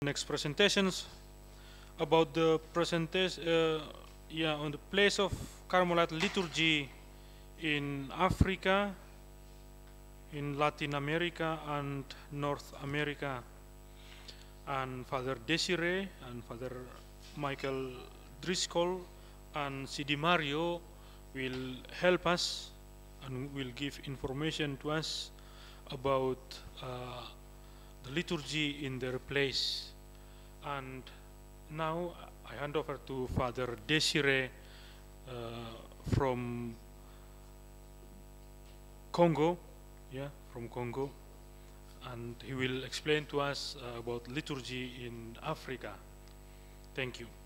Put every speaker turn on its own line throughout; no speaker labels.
Next presentations about the presentation, on the place of Carmelite liturgy in Africa, in Latin America and North America. And Father Desiree and Father Michael Driscoll and CD Mario will help us and will give information to us about the liturgy in their place. And now I hand over to Father Desiree from Congo, from Congo, and he will explain to us about liturgy in Africa. Thank you.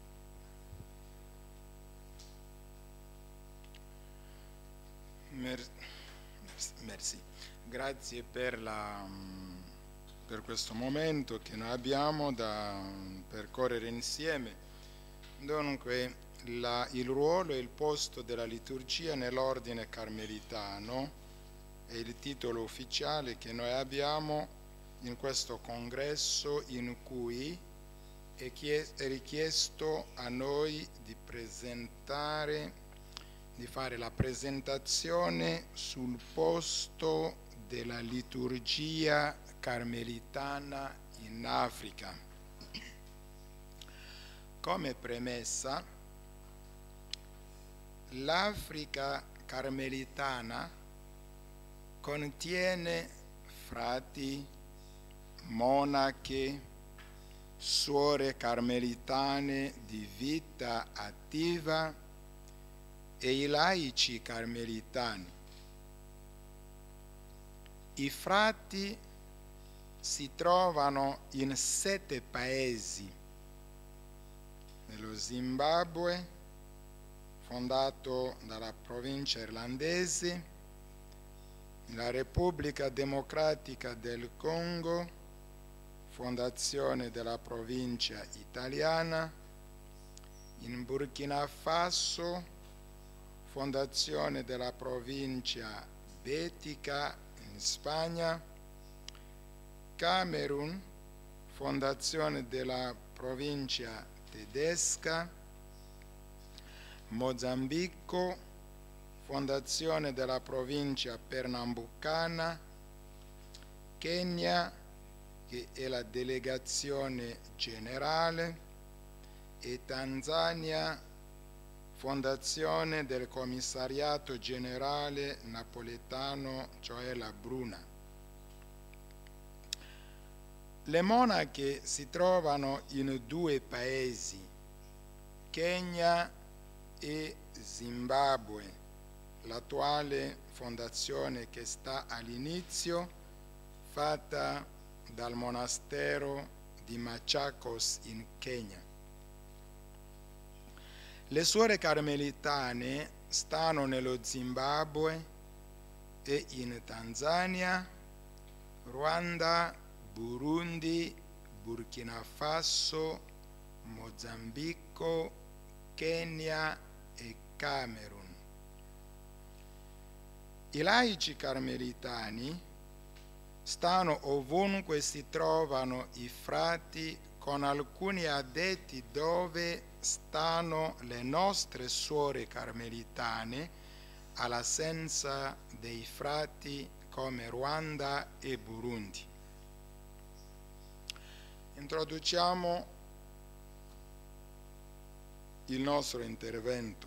Merci. Grazie per questo momento che noi abbiamo da percorrere insieme. Dunque, il ruolo e il posto della liturgia nell'ordine carmelitano è il titolo ufficiale che noi abbiamo in questo congresso, in cui è richiesto a noi di fare la presentazione sul posto della liturgia carmelitana in Africa. Come premessa, l'Africa carmelitana contiene frati, monache, suore carmelitane di vita attiva e i laici carmelitani. I frati si trovano in 7 paesi: nello Zimbabwe, fondato dalla provincia irlandese, nella Repubblica Democratica del Congo, fondazione della provincia italiana, in Burkina Faso, fondazione della provincia betica in Spagna, Camerun, fondazione della provincia tedesca, Mozambico, fondazione della provincia pernambucana, Kenya, che è la delegazione generale, e Tanzania, fondazione del commissariato generale napoletano, cioè la Bruna. Le monache si trovano in 2 paesi, Kenya e Zimbabwe, l'attuale fondazione che sta all'inizio, fatta dal monastero di Machakos in Kenya. Le suore carmelitane stanno nello Zimbabwe e in Tanzania, Ruanda, Burundi, Burkina Faso, Mozambico, Kenya e Camerun. I laici carmelitani stanno ovunque si trovano i frati, con alcuni addetti dove stanno le nostre suore carmelitane, all'assenza dei frati come Ruanda e Burundi. Introduciamo il nostro intervento.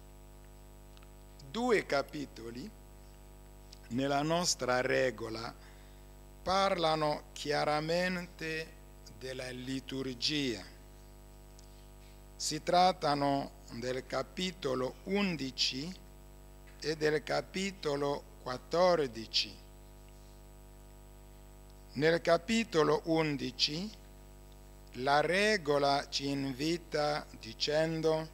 2 capitoli nella nostra regola parlano chiaramente della liturgia. Si trattano del capitolo 11 e del capitolo 14. Nel capitolo 11 la regola ci invita dicendo: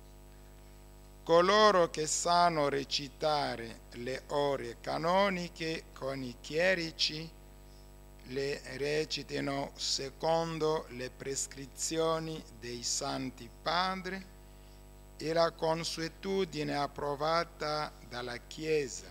coloro che sanno recitare le ore canoniche con i chierici le recitino secondo le prescrizioni dei Santi Padri e la consuetudine approvata dalla Chiesa.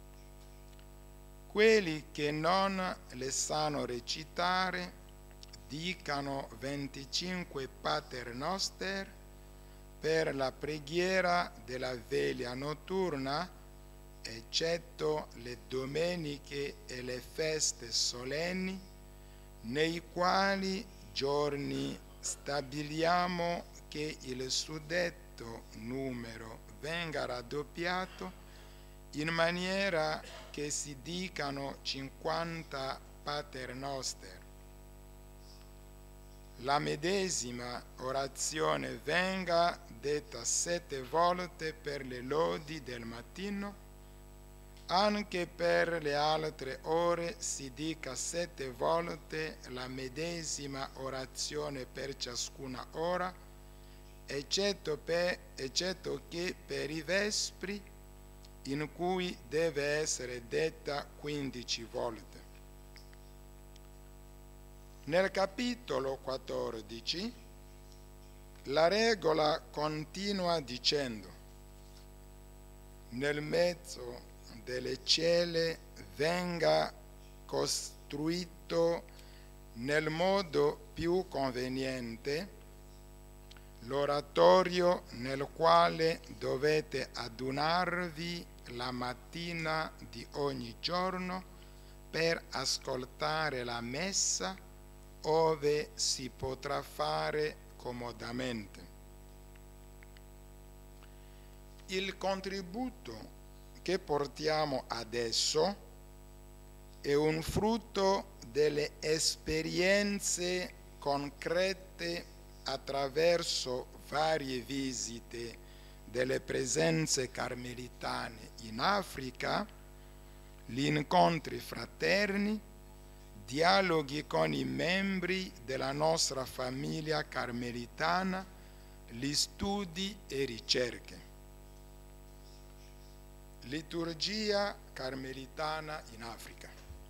Quelli che non le sanno recitare dicano 25 Pater Noster per la preghiera della veglia notturna, eccetto le domeniche e le feste solenni, nei quali giorni stabiliamo che il suddetto numero venga raddoppiato in maniera che si dicano 50 Pater Noster. La medesima orazione venga detta 7 volte per le lodi del mattino, anche per le altre ore si dica 7 volte la medesima orazione per ciascuna ora, eccetto che per i vespri, in cui deve essere detta 15 volte. Nel capitolo 14 la regola continua dicendo: nel mezzo delle celle venga costruito nel modo più conveniente l'oratorio nel quale dovete adunarvi la mattina di ogni giorno per ascoltare la messa, ove si potrà fare comodamente. Il contributo che portiamo adesso è un frutto delle esperienze concrete attraverso varie visite delle presenze carmelitane in Africa, gli incontri fraterni, dialoghi con i membri della nostra famiglia carmelitana, gli studi e ricerche. Liturgia carmelitana in Africa.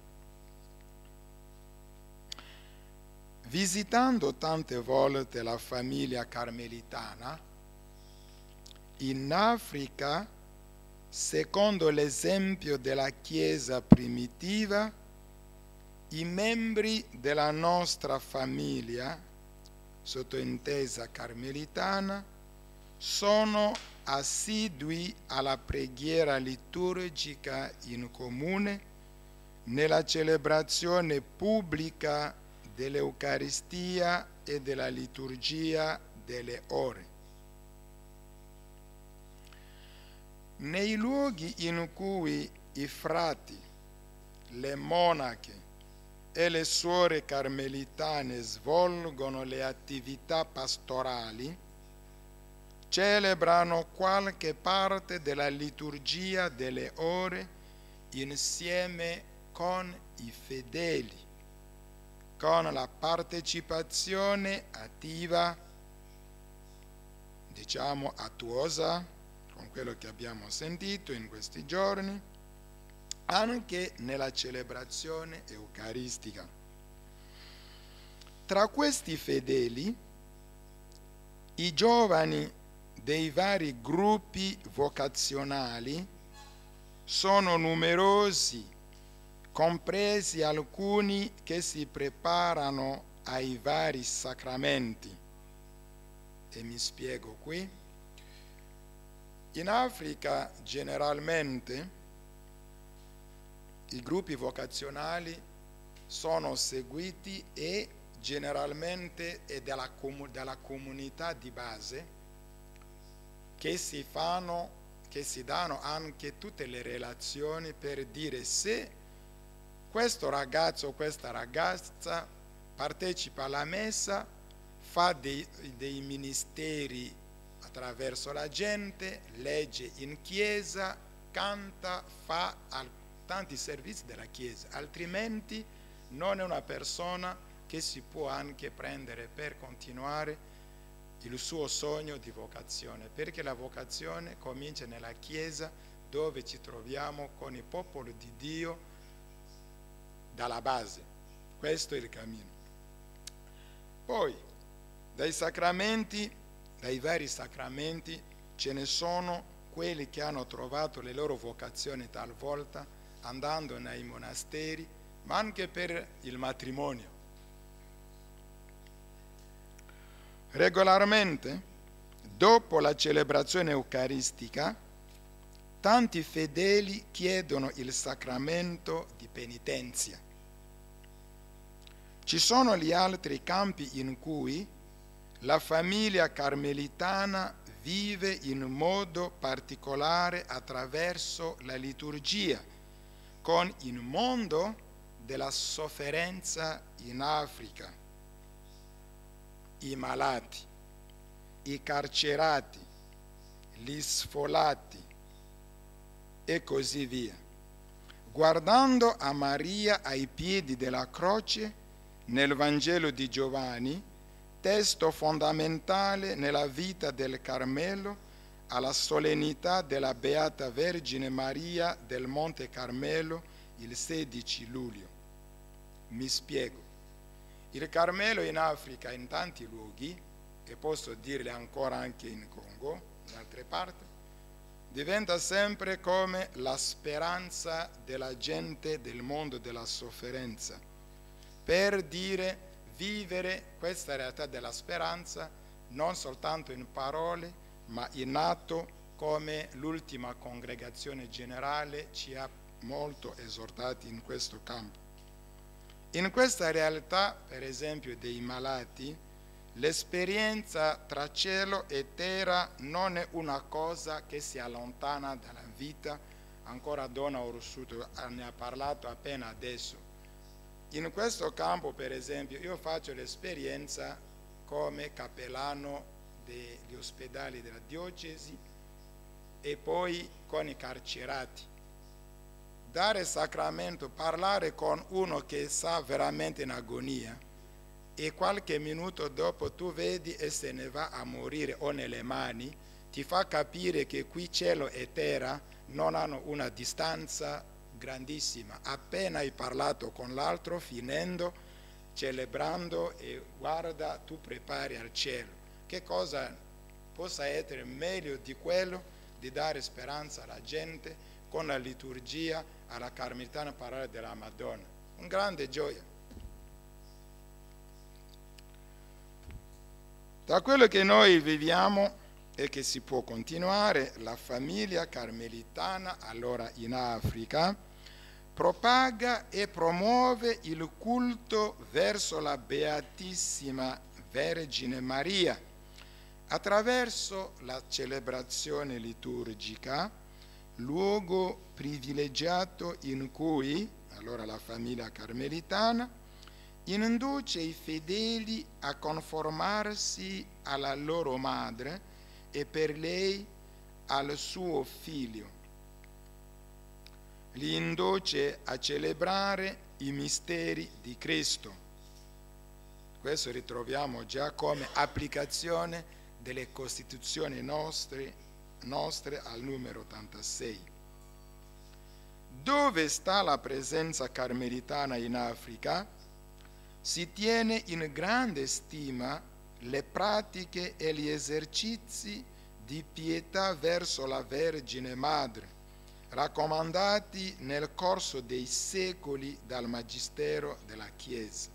Visitando tante volte la famiglia carmelitana, in Africa, secondo l'esempio della Chiesa primitiva, i membri della nostra famiglia, sottointesa carmelitana, sono assidui alla preghiera liturgica in comune, nella celebrazione pubblica dell'Eucaristia e della liturgia delle ore. Nei luoghi in cui i frati, le monache e le suore carmelitane svolgono le attività pastorali, celebrano qualche parte della liturgia delle ore insieme con i fedeli, con la partecipazione attiva, attuosa, con quello che abbiamo sentito in questi giorni, anche nella celebrazione eucaristica. Tra questi fedeli, i giovani dei vari gruppi vocazionali sono numerosi, compresi alcuni che si preparano ai vari sacramenti. E mi spiego qui. In Africa generalmente i gruppi vocazionali sono seguiti e generalmente è dalla comunità di base che si danno anche tutte le relazioni per dire se questo ragazzo o questa ragazza partecipa alla messa, fa dei ministeri attraverso la gente, legge in chiesa, canta, fa tanti servizi della chiesa, altrimenti non è una persona che si può anche prendere per continuare il suo sogno di vocazione, perché la vocazione comincia nella chiesa dove ci troviamo con il popolo di Dio dalla base. Questo è il cammino. Poi dai vari sacramenti ce ne sono quelli che hanno trovato le loro vocazioni talvolta andando nei monasteri, ma anche per il matrimonio. Regolarmente, dopo la celebrazione eucaristica, tanti fedeli chiedono il sacramento di penitenza. Ci sono gli altri campi in cui la famiglia carmelitana vive in modo particolare attraverso la liturgia, con il mondo della sofferenza in Africa, i malati, i carcerati, gli sfolati e così via. Guardando a Maria ai piedi della croce nel Vangelo di Giovanni, testo fondamentale nella vita del Carmelo, alla solennità della Beata Vergine Maria del Monte Carmelo il 16 luglio. Mi spiego. Il Carmelo in Africa, in tanti luoghi, e posso dirle ancora anche in Congo, in altre parti, diventa sempre come la speranza della gente del mondo della sofferenza, per dire vivere questa realtà della speranza non soltanto in parole, ma in atto, come l'ultima congregazione generale ci ha molto esortati in questo campo. In questa realtà, per esempio, dei malati, l'esperienza tra cielo e terra non è una cosa che si allontana dalla vita. Ancora Donna Orsuto ne ha parlato appena adesso. In questo campo, per esempio, io faccio l'esperienza come cappellano degli ospedali della diocesi e poi con i carcerati. Dare sacramento, parlare con uno che sta veramente in agonia e qualche minuto dopo tu vedi e se ne va a morire o nelle mani, ti fa capire che qui cielo e terra non hanno una distanza grandissima. Appena hai parlato con l'altro, finendo, celebrando, e guarda, tu prepari al cielo. Che cosa possa essere meglio di quello di dare speranza alla gente con la liturgia alla carmelitana parola della Madonna? Un grande gioia. Da quello che noi viviamo e che si può continuare, la famiglia carmelitana allora in Africa propaga e promuove il culto verso la Beatissima Vergine Maria attraverso la celebrazione liturgica, luogo privilegiato in cui allora la famiglia carmelitana induce i fedeli a conformarsi alla loro madre e per lei al suo figlio. Li induce a celebrare i misteri di Cristo. Questo ritroviamo già come applicazione delle Costituzioni nostre al numero 86. Dove sta la presenza carmelitana in Africa? Si tiene in grande stima le pratiche e gli esercizi di pietà verso la Vergine Madre, raccomandati nel corso dei secoli dal Magistero della Chiesa.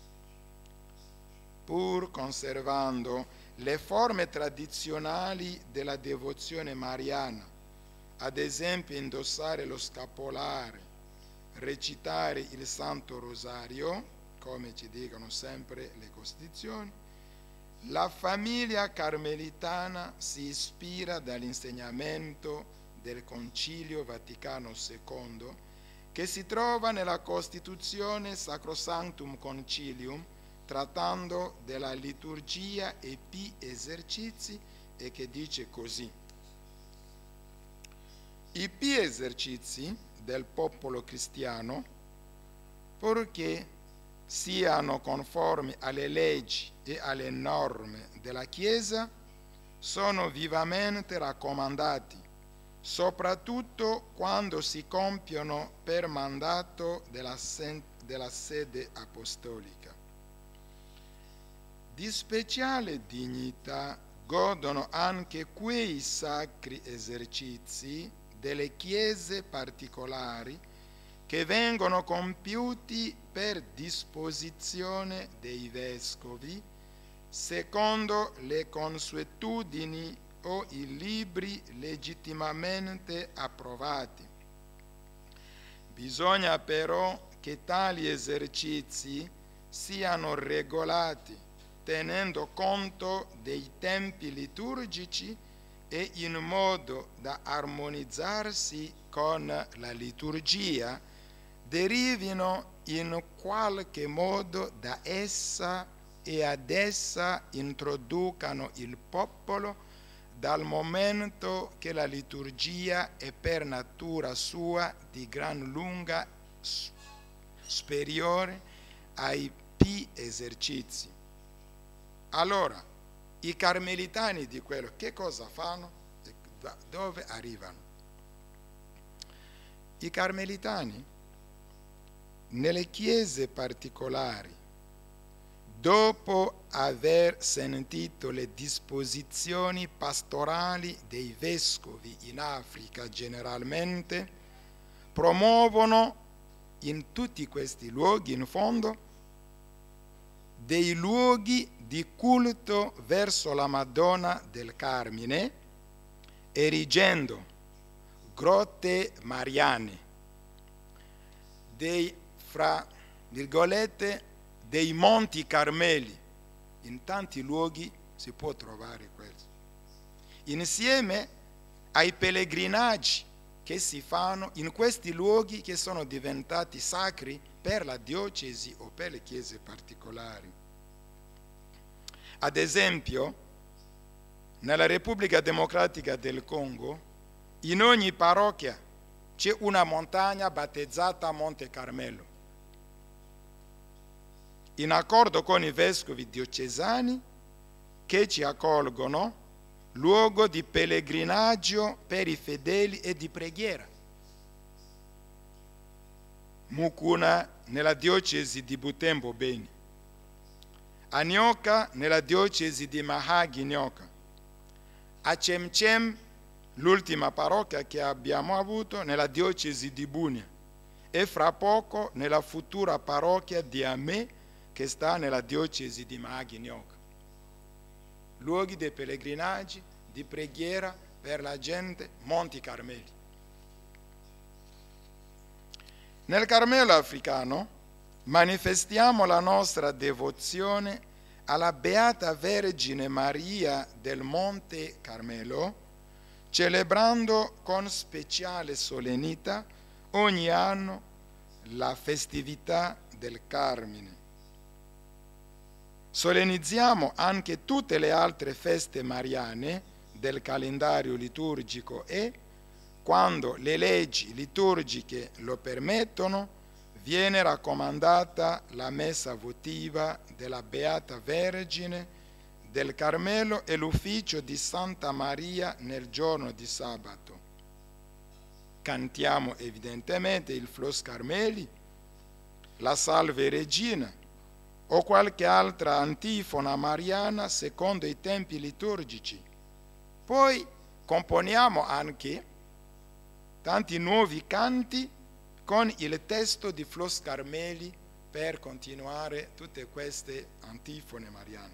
Pur conservando le forme tradizionali della devozione mariana, ad esempio indossare lo scapolare, recitare il Santo Rosario, come ci dicono sempre le Costituzioni, la famiglia carmelitana si ispira dall'insegnamento del Concilio Vaticano II, che si trova nella Costituzione Sacrosanctum Concilium, trattando della liturgia e pi esercizi, e che dice così: i pi esercizi del popolo cristiano, purché siano conformi alle leggi e alle norme della Chiesa, sono vivamente raccomandati, soprattutto quando si compiono per mandato della sede apostolica. Di speciale dignità godono anche quei sacri esercizi delle chiese particolari che vengono compiuti per disposizione dei vescovi secondo le consuetudini o i libri legittimamente approvati. Bisogna però che tali esercizi siano regolati tenendo conto dei tempi liturgici e in modo da armonizzarsi con la liturgia, derivino in qualche modo da essa e ad essa introducano il popolo, dal momento che la liturgia è per natura sua di gran lunga superiore ai P esercizi. Allora, i carmelitani di quello che cosa fanno e da dove arrivano? I carmelitani nelle chiese particolari, dopo aver sentito le disposizioni pastorali dei vescovi in Africa generalmente, promuovono in tutti questi luoghi, in fondo, dei luoghi di culto verso la Madonna del Carmine, erigendo grotte mariane, fra virgolette, dei Monti Carmeli. In tanti luoghi si può trovare questo. Insieme ai pellegrinaggi che si fanno in questi luoghi che sono diventati sacri per la diocesi o per le chiese particolari. Ad esempio, nella Repubblica Democratica del Congo, in ogni parrocchia c'è una montagna battezzata Monte Carmelo. In accordo con i vescovi diocesani che ci accolgono, luogo di pellegrinaggio per i fedeli e di preghiera. Mukuna nella diocesi di Butembo Beni, a Nyoka nella diocesi di Mahagi Nyoka, a Chemchem, l'ultima parrocchia che abbiamo avuto, nella diocesi di Bunia, e fra poco nella futura parrocchia di Amé che sta nella diocesi di Mahagi Nyoka. Luoghi di pellegrinaggi, di preghiera per la gente, Monti Carmeli. Nel Carmelo africano manifestiamo la nostra devozione alla Beata Vergine Maria del Monte Carmelo, celebrando con speciale solennità ogni anno la festività del Carmine. Solennizziamo anche tutte le altre feste mariane del calendario liturgico e, quando le leggi liturgiche lo permettono, viene raccomandata la messa votiva della Beata Vergine del Carmelo e l'ufficio di Santa Maria nel giorno di sabato. Cantiamo evidentemente il Flos Carmeli, la Salve Regina o qualche altra antifona mariana secondo i tempi liturgici. Poi componiamo anche tanti nuovi canti con il testo di Flos Carmeli per continuare tutte queste antifone mariane.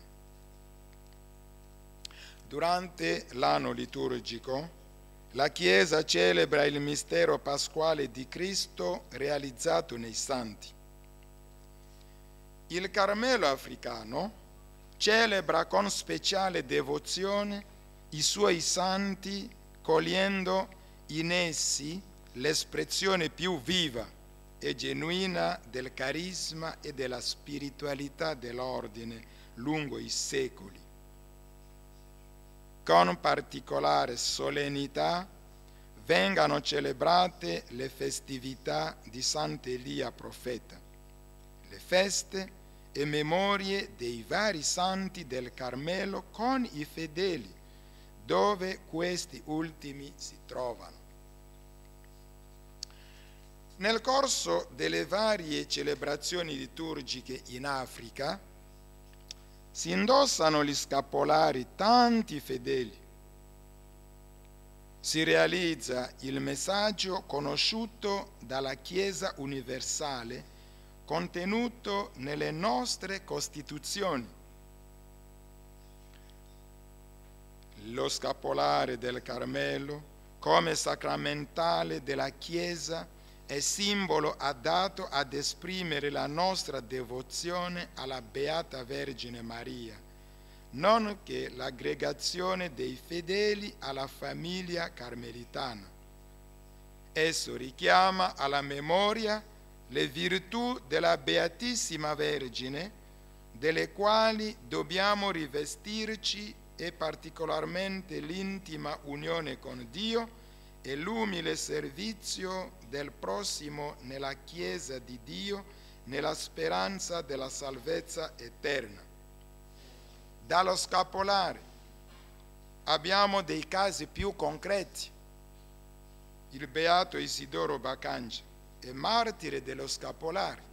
Durante l'anno liturgico la Chiesa celebra il mistero pasquale di Cristo realizzato nei santi. Il Carmelo africano celebra con speciale devozione i suoi santi, cogliendo in essi l'espressione più viva e genuina del carisma e della spiritualità dell'ordine lungo i secoli. Con particolare solennità vengano celebrate le festività di Sant'Elia Profeta, le feste e memorie dei vari santi del Carmelo con i fedeli, dove questi ultimi si trovano. Nel corso delle varie celebrazioni liturgiche in Africa si indossano gli scapolari tanti fedeli. Si realizza il messaggio conosciuto dalla Chiesa universale contenuto nelle nostre Costituzioni. lo scapolare del Carmelo, come sacramentale della Chiesa, è simbolo adatto ad esprimere la nostra devozione alla Beata Vergine Maria, nonché l'aggregazione dei fedeli alla famiglia carmelitana. Esso richiama alla memoria le virtù della Beatissima Vergine, delle quali dobbiamo rivestirci, e particolarmente l'intima unione con Dio e l'umile servizio del prossimo nella Chiesa di Dio, nella speranza della salvezza eterna. Dallo scapolare abbiamo dei casi più concreti. Il beato Isidoro Baccangia è martire dello scapolare.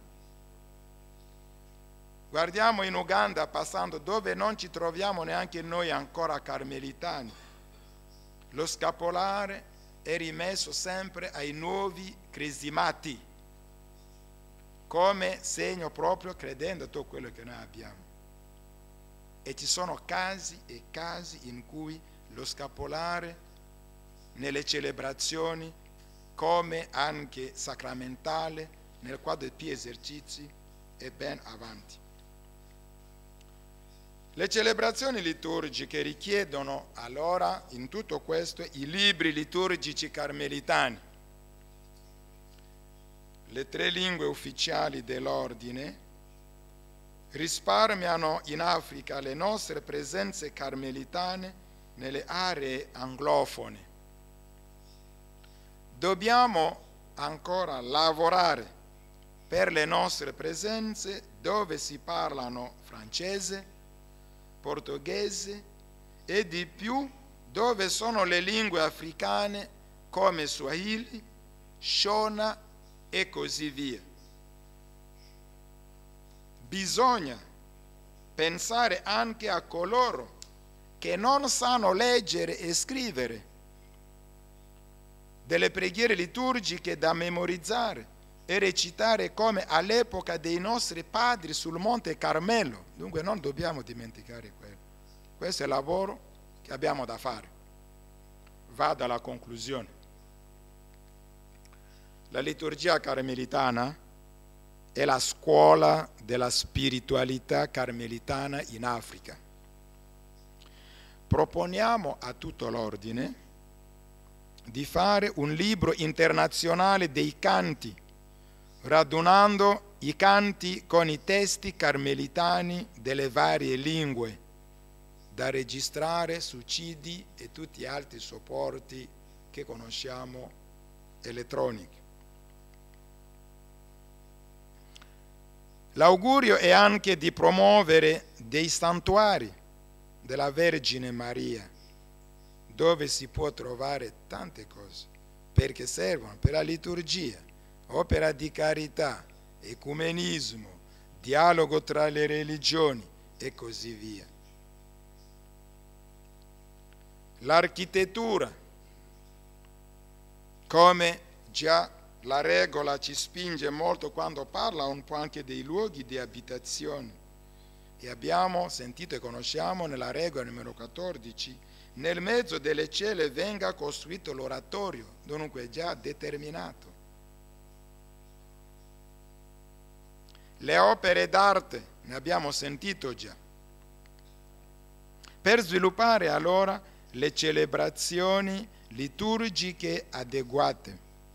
Guardiamo in Uganda, passando, dove non ci troviamo neanche noi ancora carmelitani. Lo scapolare è rimesso sempre ai nuovi cresimati, come segno proprio, credendo a tutto quello che noi abbiamo. E ci sono casi e casi in cui lo scapolare nelle celebrazioni, come anche sacramentale, nel quadro di più esercizi, è ben avanti. Le celebrazioni liturgiche richiedono allora in tutto questo i libri liturgici carmelitani. Le 3 lingue ufficiali dell'ordine risparmiano in Africa le nostre presenze carmelitane nelle aree anglofone. Dobbiamo ancora lavorare per le nostre presenze dove si parlano francese, portoghese e di più dove sono le lingue africane come Swahili, Shona e così via. Bisogna pensare anche a coloro che non sanno leggere e scrivere, delle preghiere liturgiche da memorizzare e recitare come all'epoca dei nostri padri sul Monte Carmelo. Dunque non dobbiamo dimenticare quello. Questo è il lavoro che abbiamo da fare. Vado alla conclusione. La liturgia carmelitana è la scuola della spiritualità carmelitana in Africa. Proponiamo a tutto l'ordine di fare un libro internazionale dei canti, radunando i canti con i testi carmelitani delle varie lingue, da registrare su CD e tutti gli altri supporti che conosciamo elettronici. L'augurio è anche di promuovere dei santuari della Vergine Maria, dove si può trovare tante cose, perché servono per la liturgia, opera di carità, ecumenismo, dialogo tra le religioni e così via. L'architettura, come già la regola ci spinge molto quando parla un po' anche dei luoghi di abitazione, e abbiamo sentito e conosciamo nella regola numero 14, nel mezzo delle celle venga costruito l'oratorio, dunque già determinato. Le opere d'arte, ne abbiamo sentito già. Per sviluppare allora le celebrazioni liturgiche adeguate.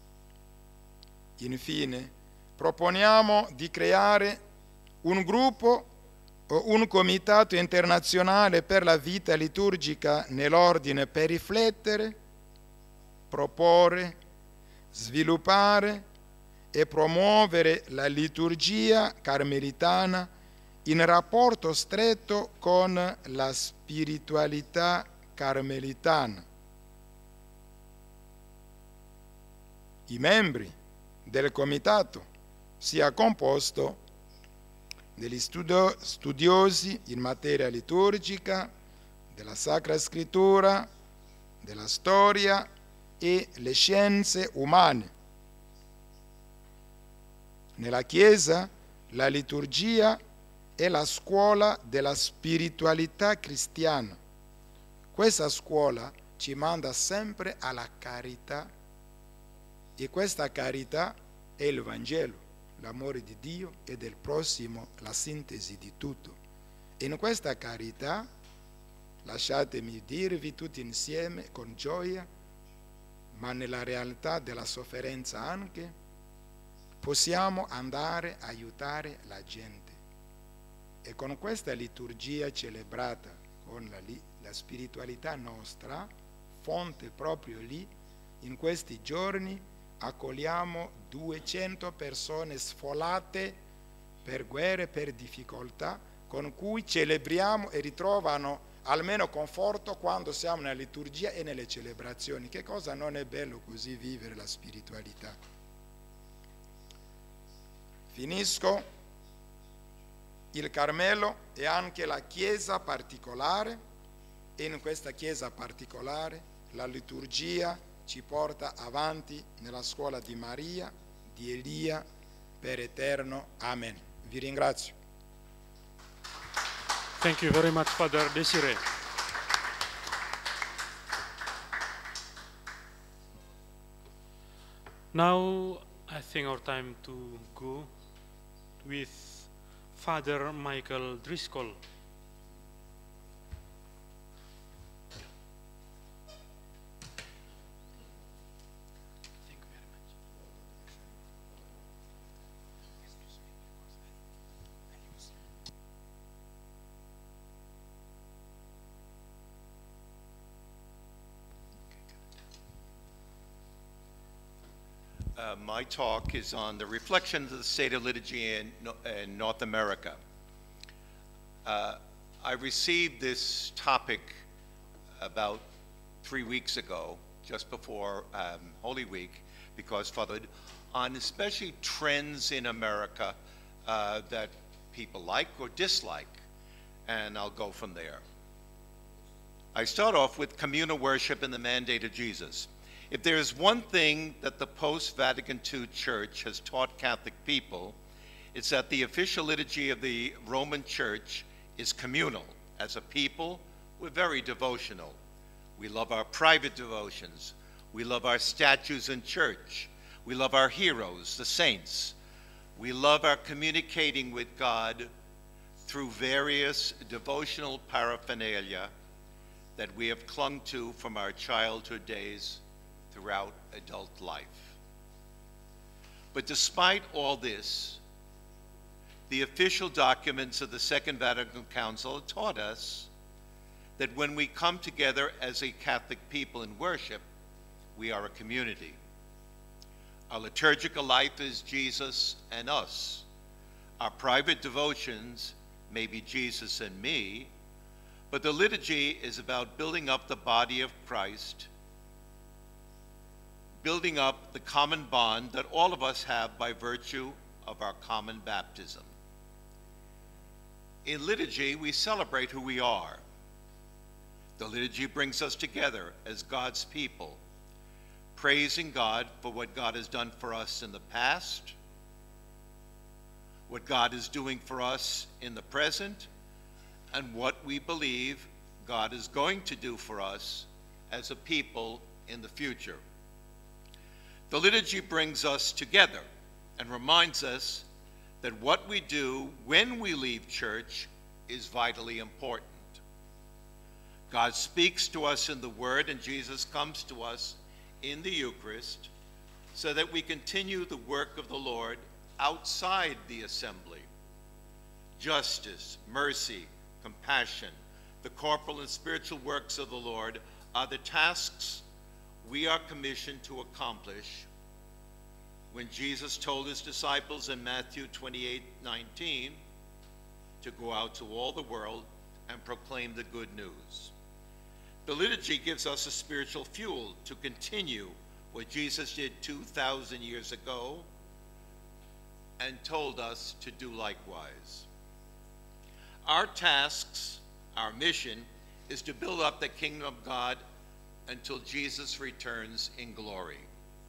Infine, proponiamo di creare un gruppo o un comitato internazionale per la vita liturgica nell'ordine per riflettere, proporre, sviluppare e promuovere la liturgia carmelitana in rapporto stretto con la spiritualità carmelitana. I membri del comitato sia composto degli studiosi in materia liturgica, della Sacra Scrittura, della storia e le scienze umane. Nella Chiesa la liturgia è la scuola della spiritualità cristiana. questa scuola ci manda sempre alla carità, e questa carità è il Vangelo, l'amore di Dio e del prossimo, la sintesi di tutto. In questa carità, lasciatemi dirvi tutti insieme con gioia, ma nella realtà della sofferenza anche, possiamo andare a aiutare la gente. E con questa liturgia celebrata con la spiritualità nostra, fonte proprio lì, in questi giorni accogliamo 200 persone sfollate per guerre, per difficoltà, con cui celebriamo e ritrovano almeno conforto quando siamo nella liturgia e nelle celebrazioni. Che cosa non è bello così vivere la spiritualità? Finisco. Il Carmelo è anche la chiesa particolare, e in questa chiesa particolare la liturgia ci porta avanti nella scuola di Maria, di Elia, per eterno. Amen. Vi ringrazio.
Thank you very much, Father Desiree. Now, I think our time to go with Father Michael Driscoll. Thank you very much.
My talk is on the reflections of the state of liturgy in North America. I received this topic about 3 weeks ago, just before Holy Week, because Father, on especially trends in America that people like or dislike, and I'll go from there. I start off with communal worship and the mandate of Jesus. If there is one thing that the post-Vatican II Church has taught Catholic people, it's that the official liturgy of the Roman Church is communal. As a people, we're very devotional. We love our private devotions. We love our statues in church. We love our heroes, the saints. We love our communicating with God through various devotional paraphernalia that we have clung to from our childhood days throughout adult life. But despite all this, the official documents of the Second Vatican Council taught us that when we come together as a Catholic people in worship, we are a community. Our liturgical life is Jesus and us. Our private devotions may be Jesus and me, but the liturgy is about building up the body of Christ, building up the common bond that all of us have by virtue of our common baptism. In liturgy, we celebrate who we are. The liturgy brings us together as God's people, praising God for what God has done for us in the past, what God is doing for us in the present, and what we believe God is going to do for us as a people in the future. The liturgy brings us together and reminds us that what we do when we leave church is vitally important. God speaks to us in the Word, and Jesus comes to us in the Eucharist so that we continue the work of the Lord outside the assembly. Justice, mercy, compassion, the corporal and spiritual works of the Lord are the tasks we are commissioned to accomplish. When Jesus told his disciples in Matthew 28:19 to go out to all the world and proclaim the good news. The liturgy gives us a spiritual fuel to continue what Jesus did 2,000 years ago and told us to do likewise. Our tasks, our mission, is to build up the kingdom of God until Jesus returns in glory.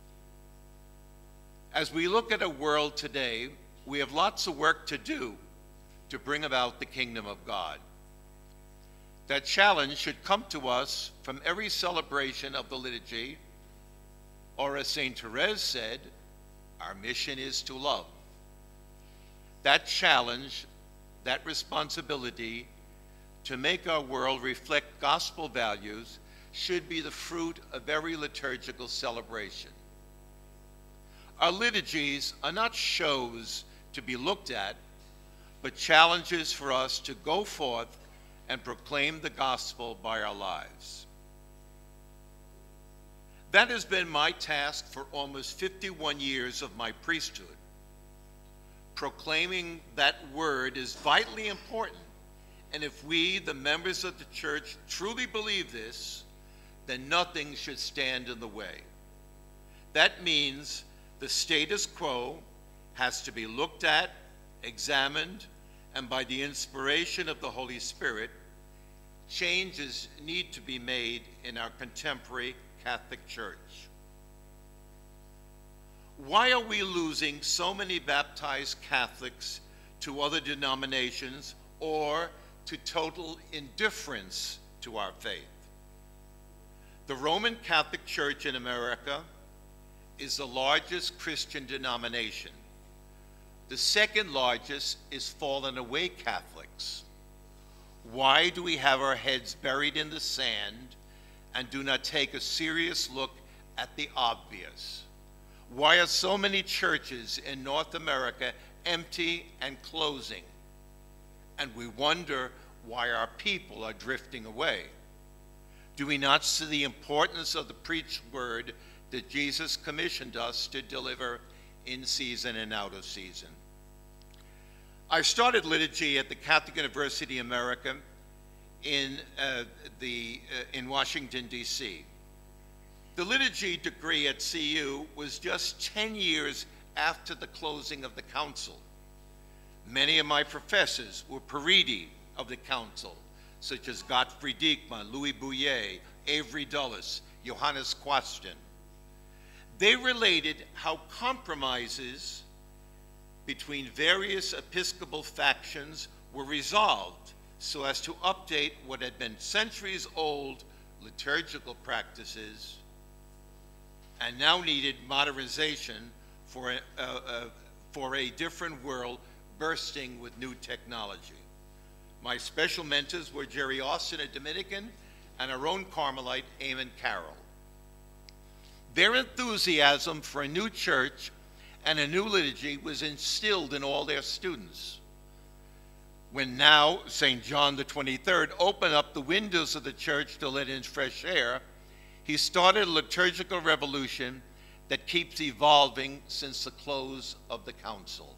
As we look at a world today, we have lots of work to do to bring about the kingdom of God. That challenge should come to us from every celebration of the liturgy, or as St. Therese said, our mission is to love. That challenge, that responsibility to make our world reflect gospel values should be the fruit of every liturgical celebration. Our liturgies are not shows to be looked at, but challenges for us to go forth and proclaim the gospel by our lives. That has been my task for almost 51 years of my priesthood. Proclaiming that word is vitally important, and if we, the members of the church, truly believe this, then nothing should stand in the way. That means the status quo has to be looked at, examined, and by the inspiration of the Holy Spirit, changes need to be made in our contemporary Catholic Church. Why are we losing so many baptized Catholics to other denominations or to total indifference to our faith? The Roman Catholic Church in America is the largest Christian denomination. The second largest is fallen away Catholics. Why do we have our heads buried in the sand and do not take a serious look at the obvious? Why are so many churches in North America empty and closing? And we wonder why our people are drifting away. Do we not see the importance of the preached word that Jesus commissioned us to deliver in season and out of season? I started liturgy at the Catholic University America in Washington, D.C. The liturgy degree at CU was just 10 years after the closing of the council. Many of my professors were paridi of the council, such as Godfrey Diekmann, Louis Bouillet, Avery Dulles, Johannes Quasten. They related how compromises between various Episcopal factions were resolved so as to update what had been centuries-old liturgical practices and now needed modernization for a different world bursting with new technology. My special mentors were Jerry Austin, a Dominican, and our own Carmelite, Eamon Carroll. Their enthusiasm for a new church and a new liturgy was instilled in all their students. When now St. John the 23rd opened up the windows of the church to let in fresh air, he started a liturgical revolution that keeps evolving since the close of the council.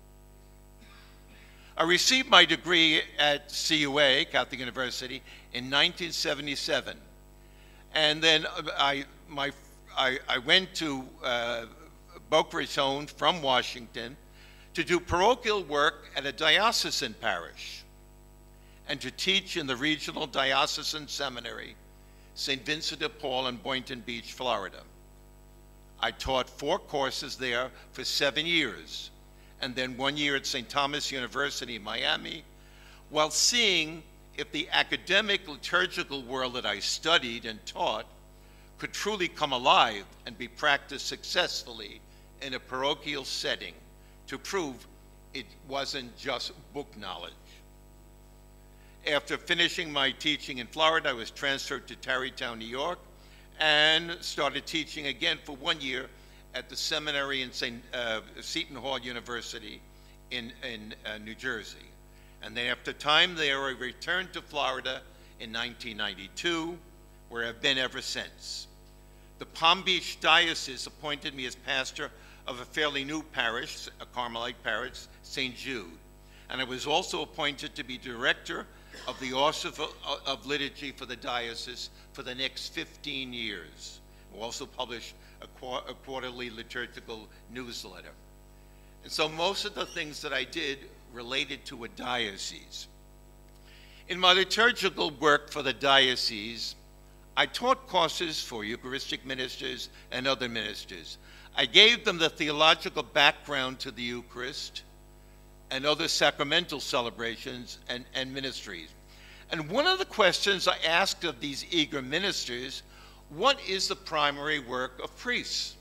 I received my degree at CUA, Catholic University, in 1977. And then I went to Boca Raton from Washington to do parochial work at a diocesan parish and to teach in the regional diocesan seminary, St. Vincent de Paul in Boynton Beach, Florida. I taught 4 courses there for 7 years, and then 1 year at St. Thomas University in Miami, while seeing if the academic liturgical world that I studied and taught could truly come alive and be practiced successfully in a parochial setting to prove it wasn't just book knowledge. After finishing my teaching in Florida, I was transferred to Tarrytown, New York, and started teaching again for 1 year at the seminary in Seton Hall University in New Jersey. And then after time there, I returned to Florida in 1992, where I've been ever since. The Palm Beach Diocese appointed me as pastor of a fairly new parish, a Carmelite parish, St. Jude. And I was also appointed to be director of the Office of Liturgy for the diocese for the next 15 years. We also published a quarterly liturgical newsletter. And so most of the things that I did related to a diocese. In my liturgical work for the diocese, I taught courses for Eucharistic ministers and other ministers. I gave them the theological background to the Eucharist and other sacramental celebrations and ministries. And one of the questions I asked of these eager ministers, what is the primary work of priests?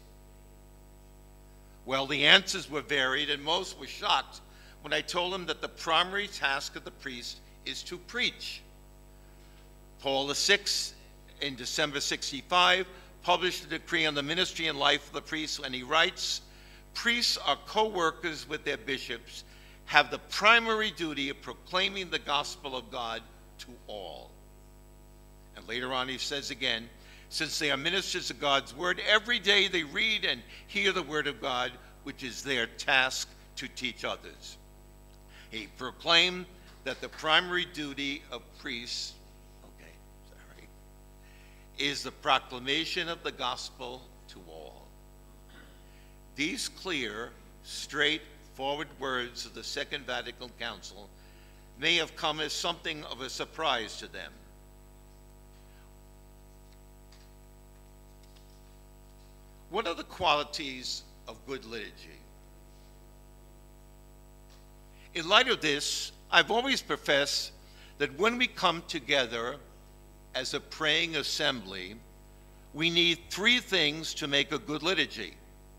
Well, the answers were varied, and most were shocked when I told them that the primary task of the priest is to preach. Paul VI, in December 65, published a decree on the ministry and life of the priests, and he writes, "Priests are co-workers with their bishops, have the primary duty of proclaiming the gospel of God to all." And later on he says again, "Since they are ministers of God's word, every day they read and hear the word of God, which is their task to teach others." He proclaimed that the primary duty of priests, is the proclamation of the gospel to all. These clear, straightforward words of the Second Vatican Council may have come as something of a surprise to them. What are the qualities of good liturgy? In light of this, I've always professed that when we come together as a praying assembly, we need three things to make a good liturgy: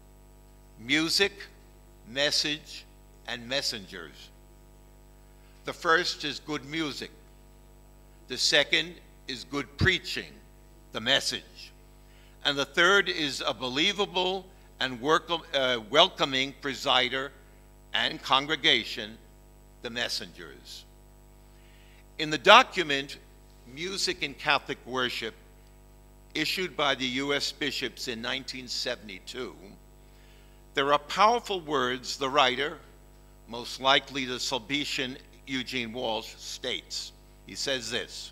music, message, and messengers. The first is good music. The second is good preaching, the message. And the third is a believable and welcoming presider and congregation, the messengers. In the document, Music in Catholic Worship, issued by the U.S. bishops in 1972, there are powerful words the writer, most likely the Salesian Eugene Walsh, states. He says this: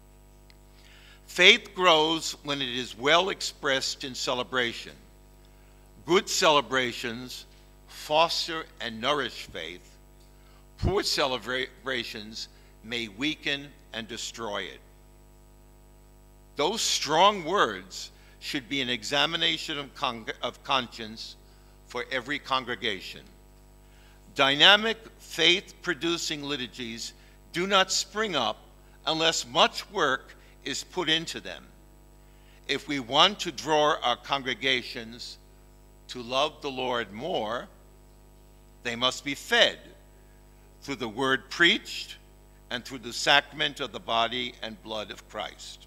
"Faith grows when it is well expressed in celebration. Good celebrations foster and nourish faith. Poor celebrations may weaken and destroy it." Those strong words should be an examination of conscience for every congregation. Dynamic, faith-producing liturgies do not spring up unless much work is put into them. If we want to draw our congregations to love the Lord more, they must be fed through the word preached and through the sacrament of the body and blood of Christ.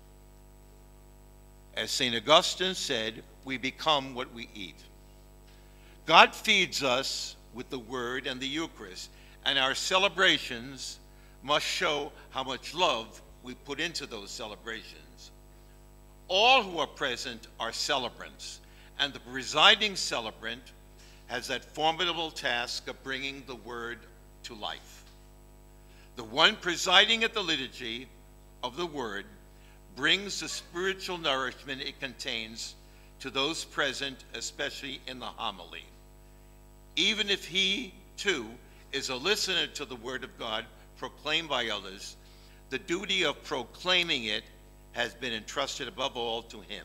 As St. Augustine said, we become what we eat. God feeds us with the word and the Eucharist, and our celebrations must show how much love we put into those celebrations. All who are present are celebrants, and the presiding celebrant has that formidable task of bringing the word to life. The one presiding at the liturgy of the word brings the spiritual nourishment it contains to those present, especially in the homily. Even if he, too, is a listener to the word of God proclaimed by others, the duty of proclaiming it has been entrusted above all to him.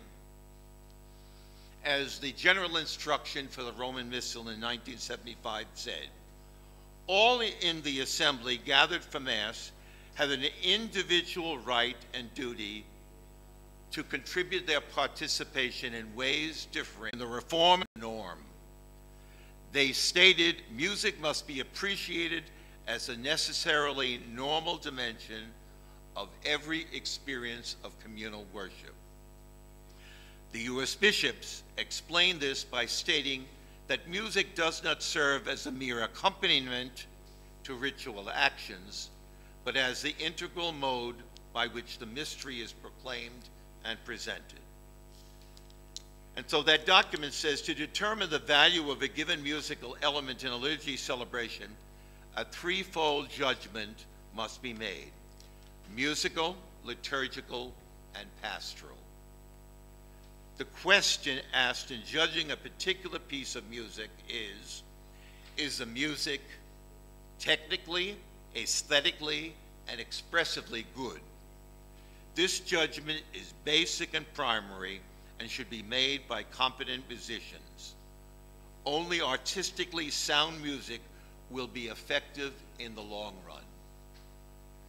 As the general instruction for the Roman Missal in 1975 said, all in the assembly gathered for Mass have an individual right and duty to contribute their participation in ways differing from the Reformed norm. They stated music must be appreciated as a necessarily normal dimension of every experience of communal worship. The U.S. bishops explained this by stating that music does not serve as a mere accompaniment to ritual actions, but as the integral mode by which the mystery is proclaimed and presented. And so that document says, to determine the value of a given musical element in a liturgy celebration, a threefold judgment must be made: musical, liturgical, and pastoral. The question asked in judging a particular piece of music is the music technically, aesthetically, and expressively good? This judgment is basic and primary and should be made by competent musicians. Only artistically sound music will be effective in the long run.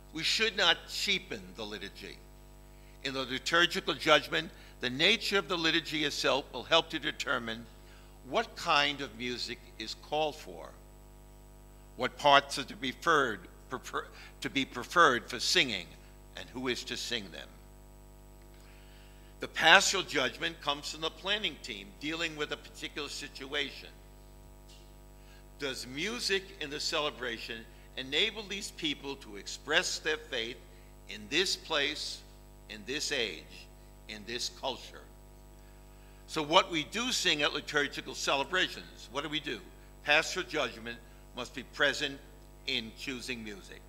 We should not cheapen the liturgy. In the liturgical judgment, the nature of the liturgy itself will help to determine what kind of music is called for, what parts are to be preferred for singing, and who is to sing them. The pastoral judgment comes from the planning team dealing with a particular situation. Does music in the celebration enable these people to express their faith in this place, in this age, in this culture? So what we do sing at liturgical celebrations, what do? Pastoral judgment must be present in choosing music.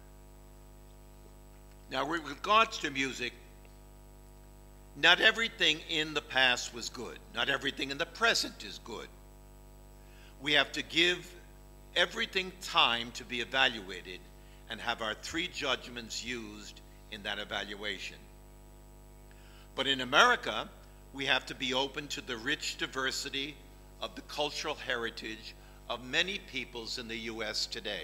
Now, with regards to music, not everything in the past was good. Not everything in the present is good. We have to give everything time to be evaluated and have our three judgments used in that evaluation. But in America, we have to be open to the rich diversity of the cultural heritage of many peoples in the U.S. today.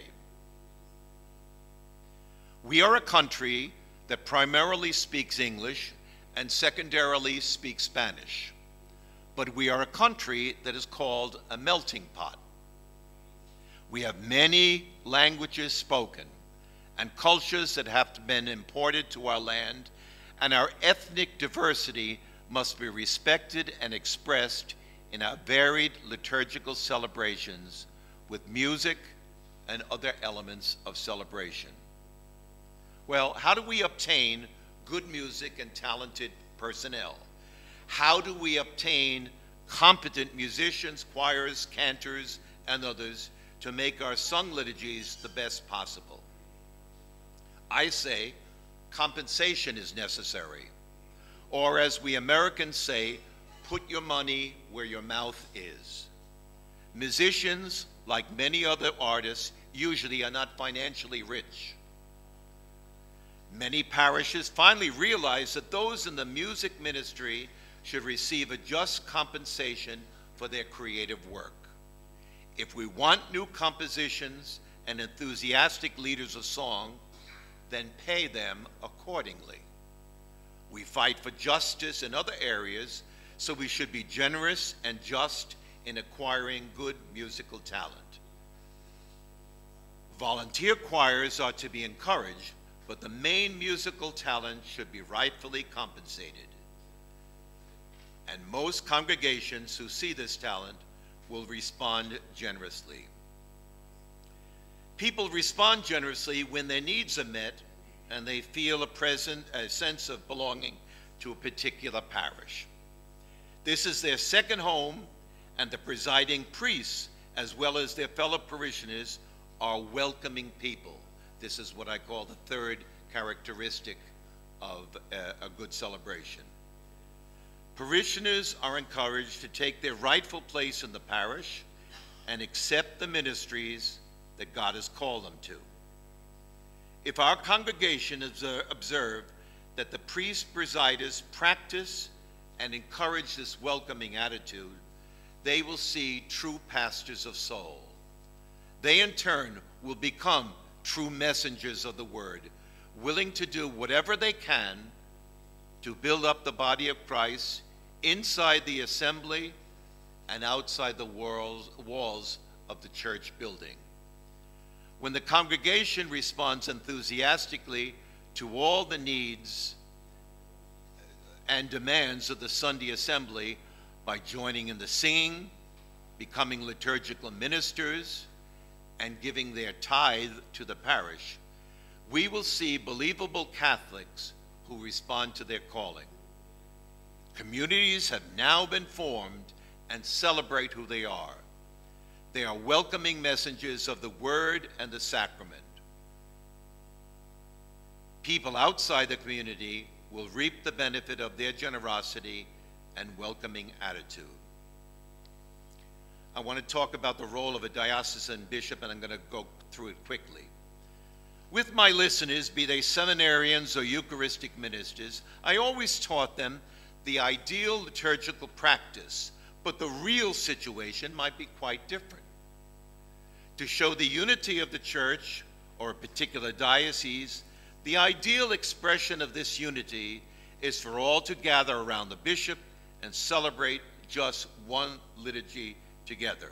We are a country that primarily speaks English and secondarily speaks Spanish. But we are a country that is called a melting pot. We have many languages spoken and cultures that have been imported to our land, and our ethnic diversity must be respected and expressed in our varied liturgical celebrations with music and other elements of celebration. Well, how do we obtain good music and talented personnel? How do we obtain competent musicians, choirs, cantors, and others to make our sung liturgies the best possible? I say compensation is necessary. Or as we Americans say, put your money where your mouth is. Musicians, like many other artists, usually are not financially rich. Many parishes finally realize that those in the music ministry should receive a just compensation for their creative work. If we want new compositions and enthusiastic leaders of song, then pay them accordingly. We fight for justice in other areas, so we should be generous and just in acquiring good musical talent. Volunteer choirs are to be encouraged, but the main musical talent should be rightfully compensated. And most congregations who see this talent will respond generously. People respond generously when their needs are met and they feel a sense of belonging to a particular parish. This is their second home, and the presiding priests, as well as their fellow parishioners, are welcoming people. This is what I call the third characteristic of a good celebration. Parishioners are encouraged to take their rightful place in the parish and accept the ministries that God has called them to. If our congregation observe that the priest-presiders practice and encourage this welcoming attitude, they will see true pastors of soul. They in turn will become true messengers of the word, willing to do whatever they can to build up the body of Christ inside the assembly and outside the walls of the church building. When the congregation responds enthusiastically to all the needs and demands of the Sunday assembly by joining in the singing, becoming liturgical ministers, and giving their tithe to the parish, we will see believable Catholics who respond to their calling. Communities have now been formed and celebrate who they are. They are welcoming messengers of the word and the sacrament. People outside the community will reap the benefit of their generosity and welcoming attitude. I want to talk about the role of a diocesan bishop, and I'm going to go through it quickly. With my listeners, be they seminarians or Eucharistic ministers, I always taught them the ideal liturgical practice, but the real situation might be quite different. To show the unity of the church or a particular diocese, The ideal expression of this unity is for all to gather around the bishop and celebrate just one liturgy together.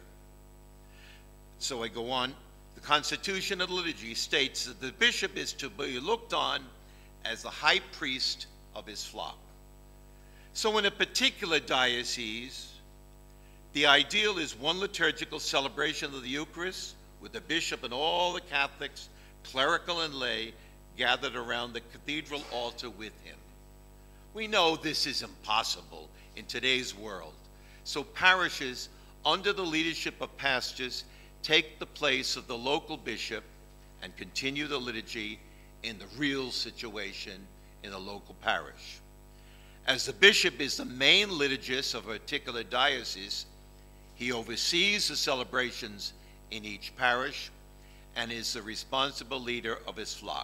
So I go on. The Constitution of the Liturgy states that the bishop is to be looked on as the high priest of his flock. So in a particular diocese, the ideal is one liturgical celebration of the Eucharist with the bishop and all the Catholics, clerical and lay, gathered around the cathedral altar with him. We know this is impossible in today's world, so parishes under the leadership of pastors take the place of the local bishop and continue the liturgy in the real situation in a local parish. As the bishop is the main liturgist of a particular diocese, he oversees the celebrations in each parish and is the responsible leader of his flock.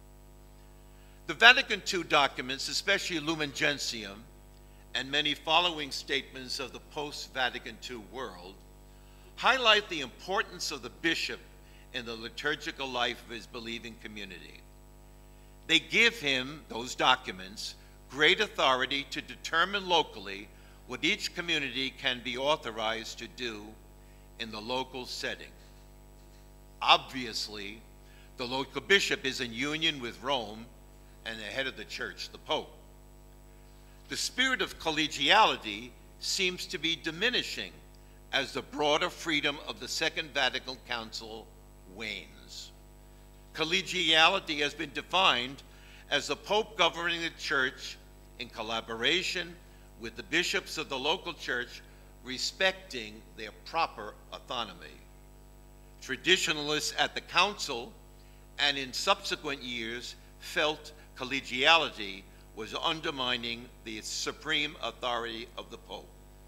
The Vatican II documents, especially Lumen Gentium, and many following statements of the post-Vatican II world, highlight the importance of the bishop in the liturgical life of his believing community. They give him, those documents, great authority to determine locally what each community can be authorized to do in the local setting. Obviously, the local bishop is in union with Rome and the head of the church, the Pope. The spirit of collegiality seems to be diminishing as the broader freedom of the Second Vatican Council wanes. Collegiality has been defined as the Pope governing the church in collaboration with the bishops of the local church, respecting their proper autonomy. Traditionalists at the council and in subsequent years felt collegiality was undermining the supreme authority of the Pope.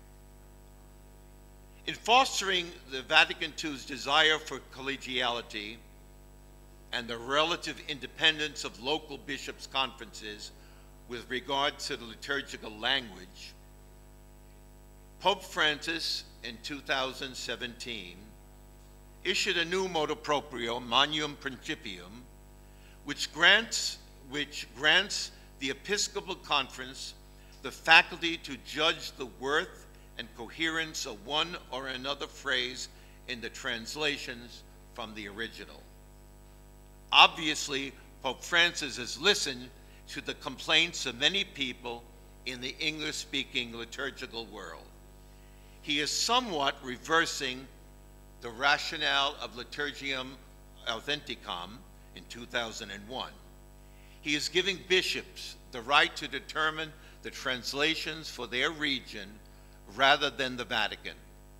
In fostering the Vatican II's desire for collegiality and the relative independence of local bishops' conferences with regard to the liturgical language, Pope Francis in 2017 issued a new motu proprio, Manuum Principium, which grants the Episcopal Conference the faculty to judge the worth and coherence of one or another phrase in the translations from the original. Obviously, Pope Francis has listened to the complaints of many people in the English-speaking liturgical world. He is somewhat reversing the rationale of Liturgiam Authenticam in 2001. He is giving bishops the right to determine the translations for their region rather than the Vatican.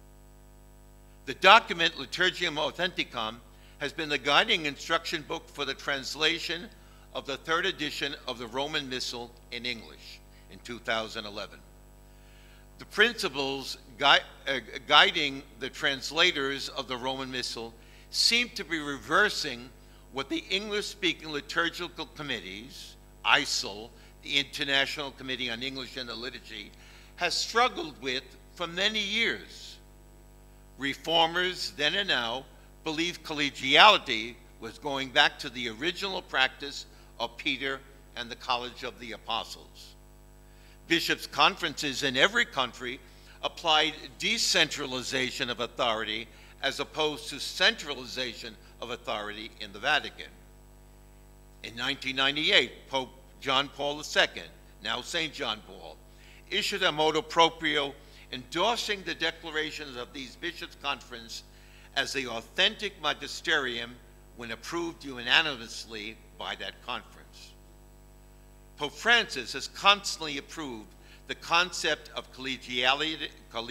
The document Liturgiam Authenticam has been the guiding instruction book for the translation of the third edition of the Roman Missal in English in 2011. The principles guiding the translators of the Roman Missal seem to be reversing what the English-speaking liturgical committees, ICEL, the International Committee on English and the Liturgy, has struggled with for many years. Reformers then and now believed collegiality was going back to the original practice of Peter and the College of the Apostles. Bishops' conferences in every country applied decentralization of authority as opposed to centralization of authority in the Vatican. In 1998, Pope John Paul II, now St. John Paul, issued a motu proprio endorsing the declarations of these bishops' conference as the authentic magisterium when approved unanimously by that conference. Pope Francis has constantly approved the concept of collegiality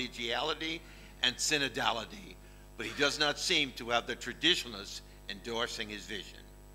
and synodality, but he does not seem to have the traditionalists endorsing his vision.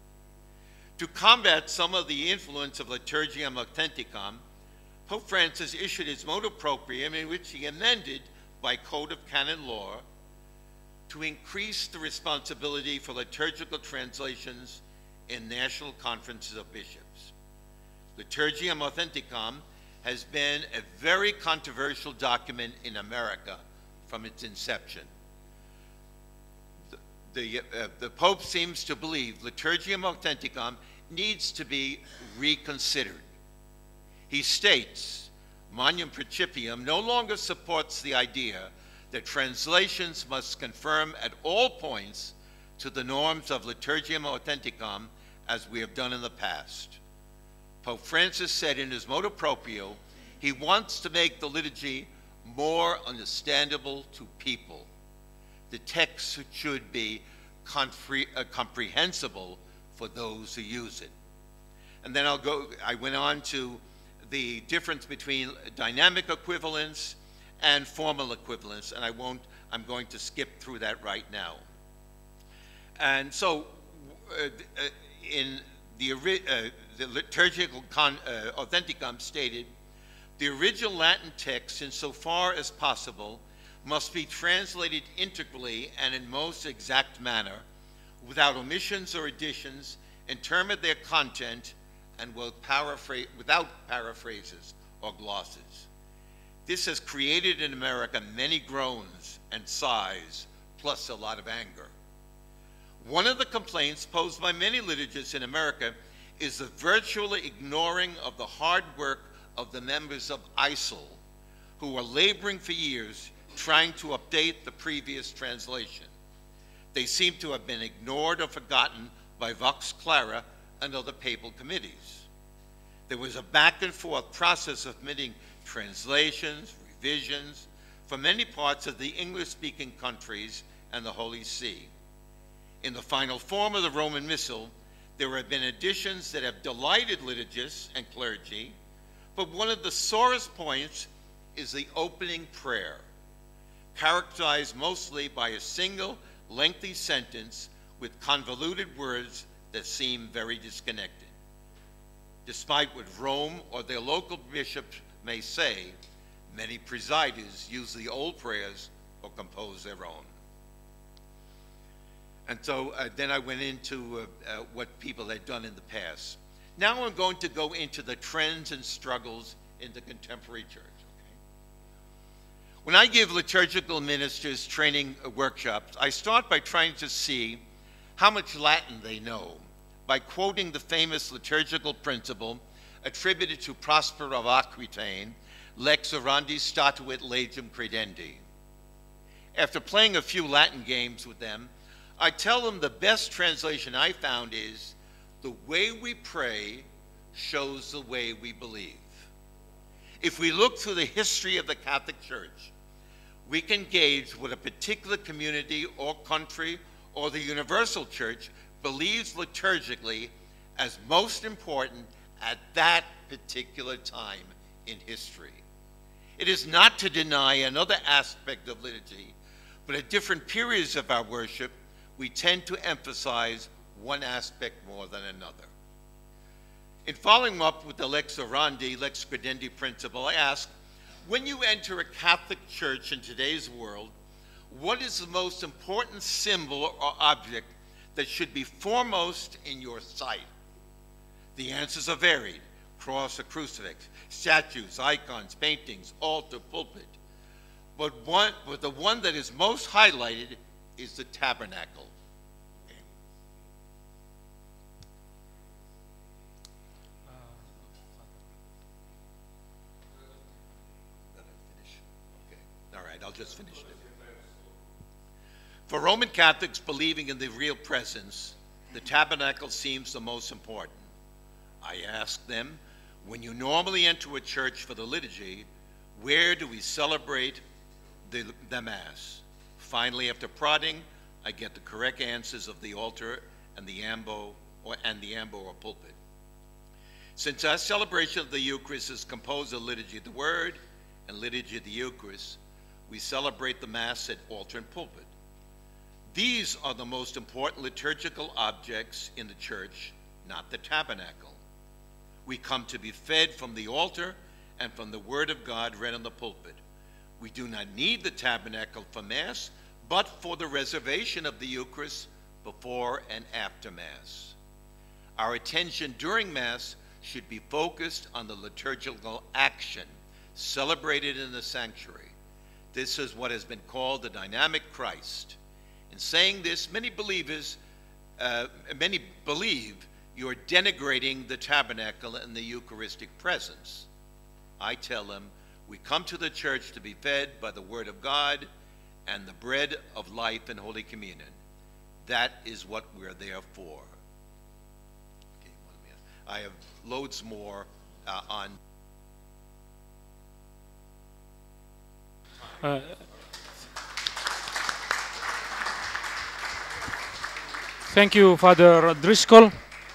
To combat some of the influence of Liturgiam Authenticam, Pope Francis issued his motu proprio, in which he amended by Code of Canon Law to increase the responsibility for liturgical translations in national conferences of bishops. Liturgiam Authenticam has been a very controversial document in America from its inception. The Pope seems to believe Liturgiam Authenticam needs to be reconsidered. He states, Magnum Principium no longer supports the idea that translations must conform at all points to the norms of Liturgiam Authenticam as we have done in the past. Pope Francis said in his Motu Proprio, he wants to make the liturgy more understandable to people. The text should be comprehensible for those who use it. And then I went on to the difference between dynamic equivalence and formal equivalence, and I'm going to skip through that right now. And so in the liturgical Authenticum stated, the original Latin text, insofar as possible, must be translated integrally and in most exact manner, without omissions or additions, in terms of their content, and without paraphrases or glosses. This has created in America many groans and sighs, plus a lot of anger. One of the complaints posed by many liturgists in America is the virtual ignoring of the hard work of the members of ISIL, who are laboring for years trying to update the previous translation. They seem to have been ignored or forgotten by Vox Clara and other papal committees. There was a back and forth process of submitting translations, revisions, from many parts of the English-speaking countries and the Holy See. In the final form of the Roman Missal, there have been additions that have delighted liturgists and clergy, but one of the sorest points is the opening prayer, characterized mostly by a single lengthy sentence with convoluted words that seem very disconnected. Despite what Rome or their local bishops may say, many presiders use the old prayers or compose their own. And so then I went into what people had done in the past. Now I'm going to go into the trends and struggles in the contemporary church. Okay? When I give liturgical ministers training workshops, I start by trying to see how much Latin they know by quoting the famous liturgical principle attributed to Prosper of Aquitaine, lex orandi statuit legem credendi. After playing a few Latin games with them, I tell them the best translation I found is, the way we pray shows the way we believe. If we look through the history of the Catholic Church, we can gauge what a particular community or country or the universal church believes liturgically as most important at that particular time in history. It is not to deny another aspect of liturgy, but at different periods of our worship, we tend to emphasize one aspect more than another. In following up with the lex orandi, lex credendi principle, I ask, when you enter a Catholic church in today's world, what is the most important symbol or object that should be foremost in your sight? The answers are varied: cross or crucifix, statues, icons, paintings, altar, pulpit. But the one that is most highlighted is the tabernacle. Okay. All right, I'll just finish it. For Roman Catholics believing in the real presence, the tabernacle seems the most important. I ask them, when you normally enter a church for the liturgy, where do we celebrate the Mass? Finally, after prodding, I get the correct answers of the altar and the ambo or pulpit. Since our celebration of the Eucharist is composed of liturgy of the Word and liturgy of the Eucharist, we celebrate the Mass at altar and pulpit. These are the most important liturgical objects in the church, not the tabernacle. We come to be fed from the altar and from the Word of God read on the pulpit. We do not need the tabernacle for Mass, but for the reservation of the Eucharist before and after Mass. Our attention during Mass should be focused on the liturgical action celebrated in the sanctuary. This is what has been called the dynamic Christ. In saying this, many believe you're denigrating the tabernacle and the Eucharistic presence. I tell them, we come to the church to be fed by the Word of God and the bread of life in Holy Communion. That is what we're there for. Okay, 1 minute. I have loads more on.
Thank you, Father Driscoll.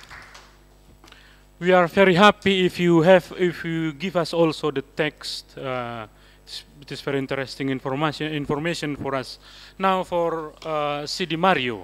We are very happy if you give us also the text. It is very interesting information for us. Now for CD Mario.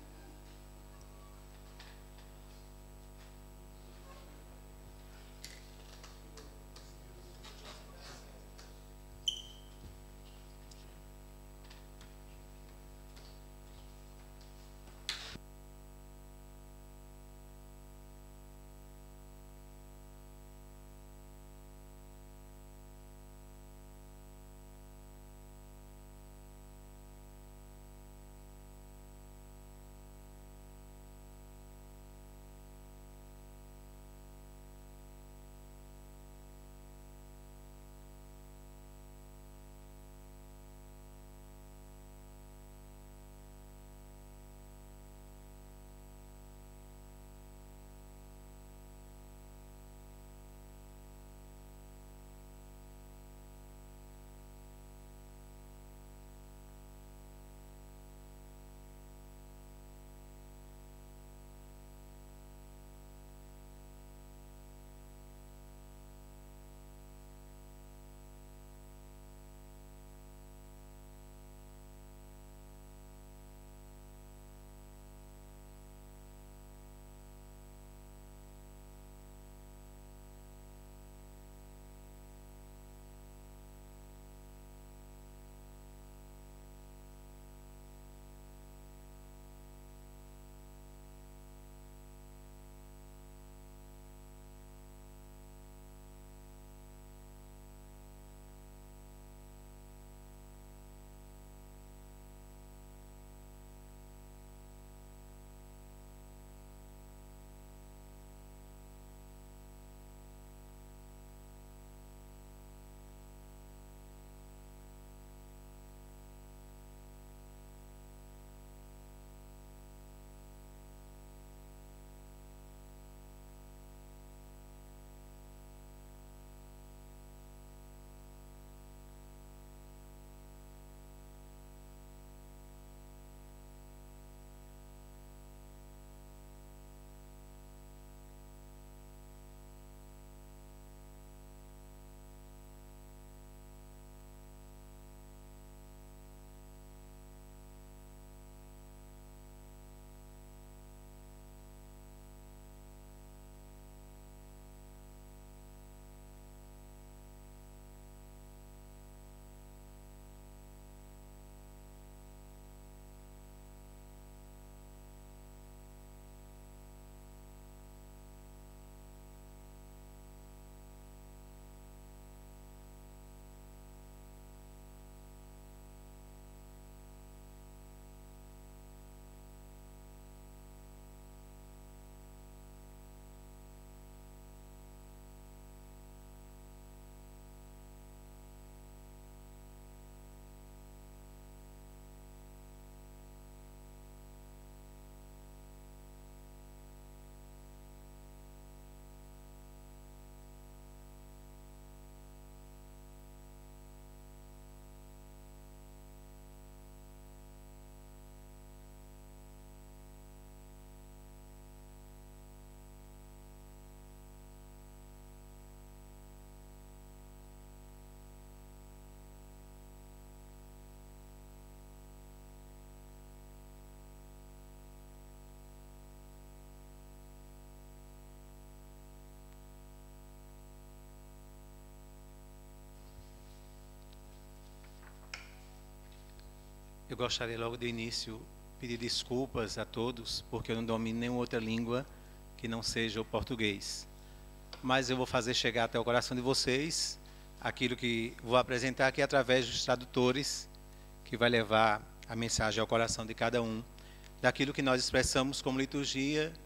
Eu gostaria logo de início pedir desculpas a todos, porque eu não domino nenhuma outra língua que não seja o português. Mas eu vou fazer chegar até o coração de vocês aquilo que vou apresentar aqui através dos tradutores, que vai levar a mensagem ao coração de cada um, daquilo que nós expressamos como liturgia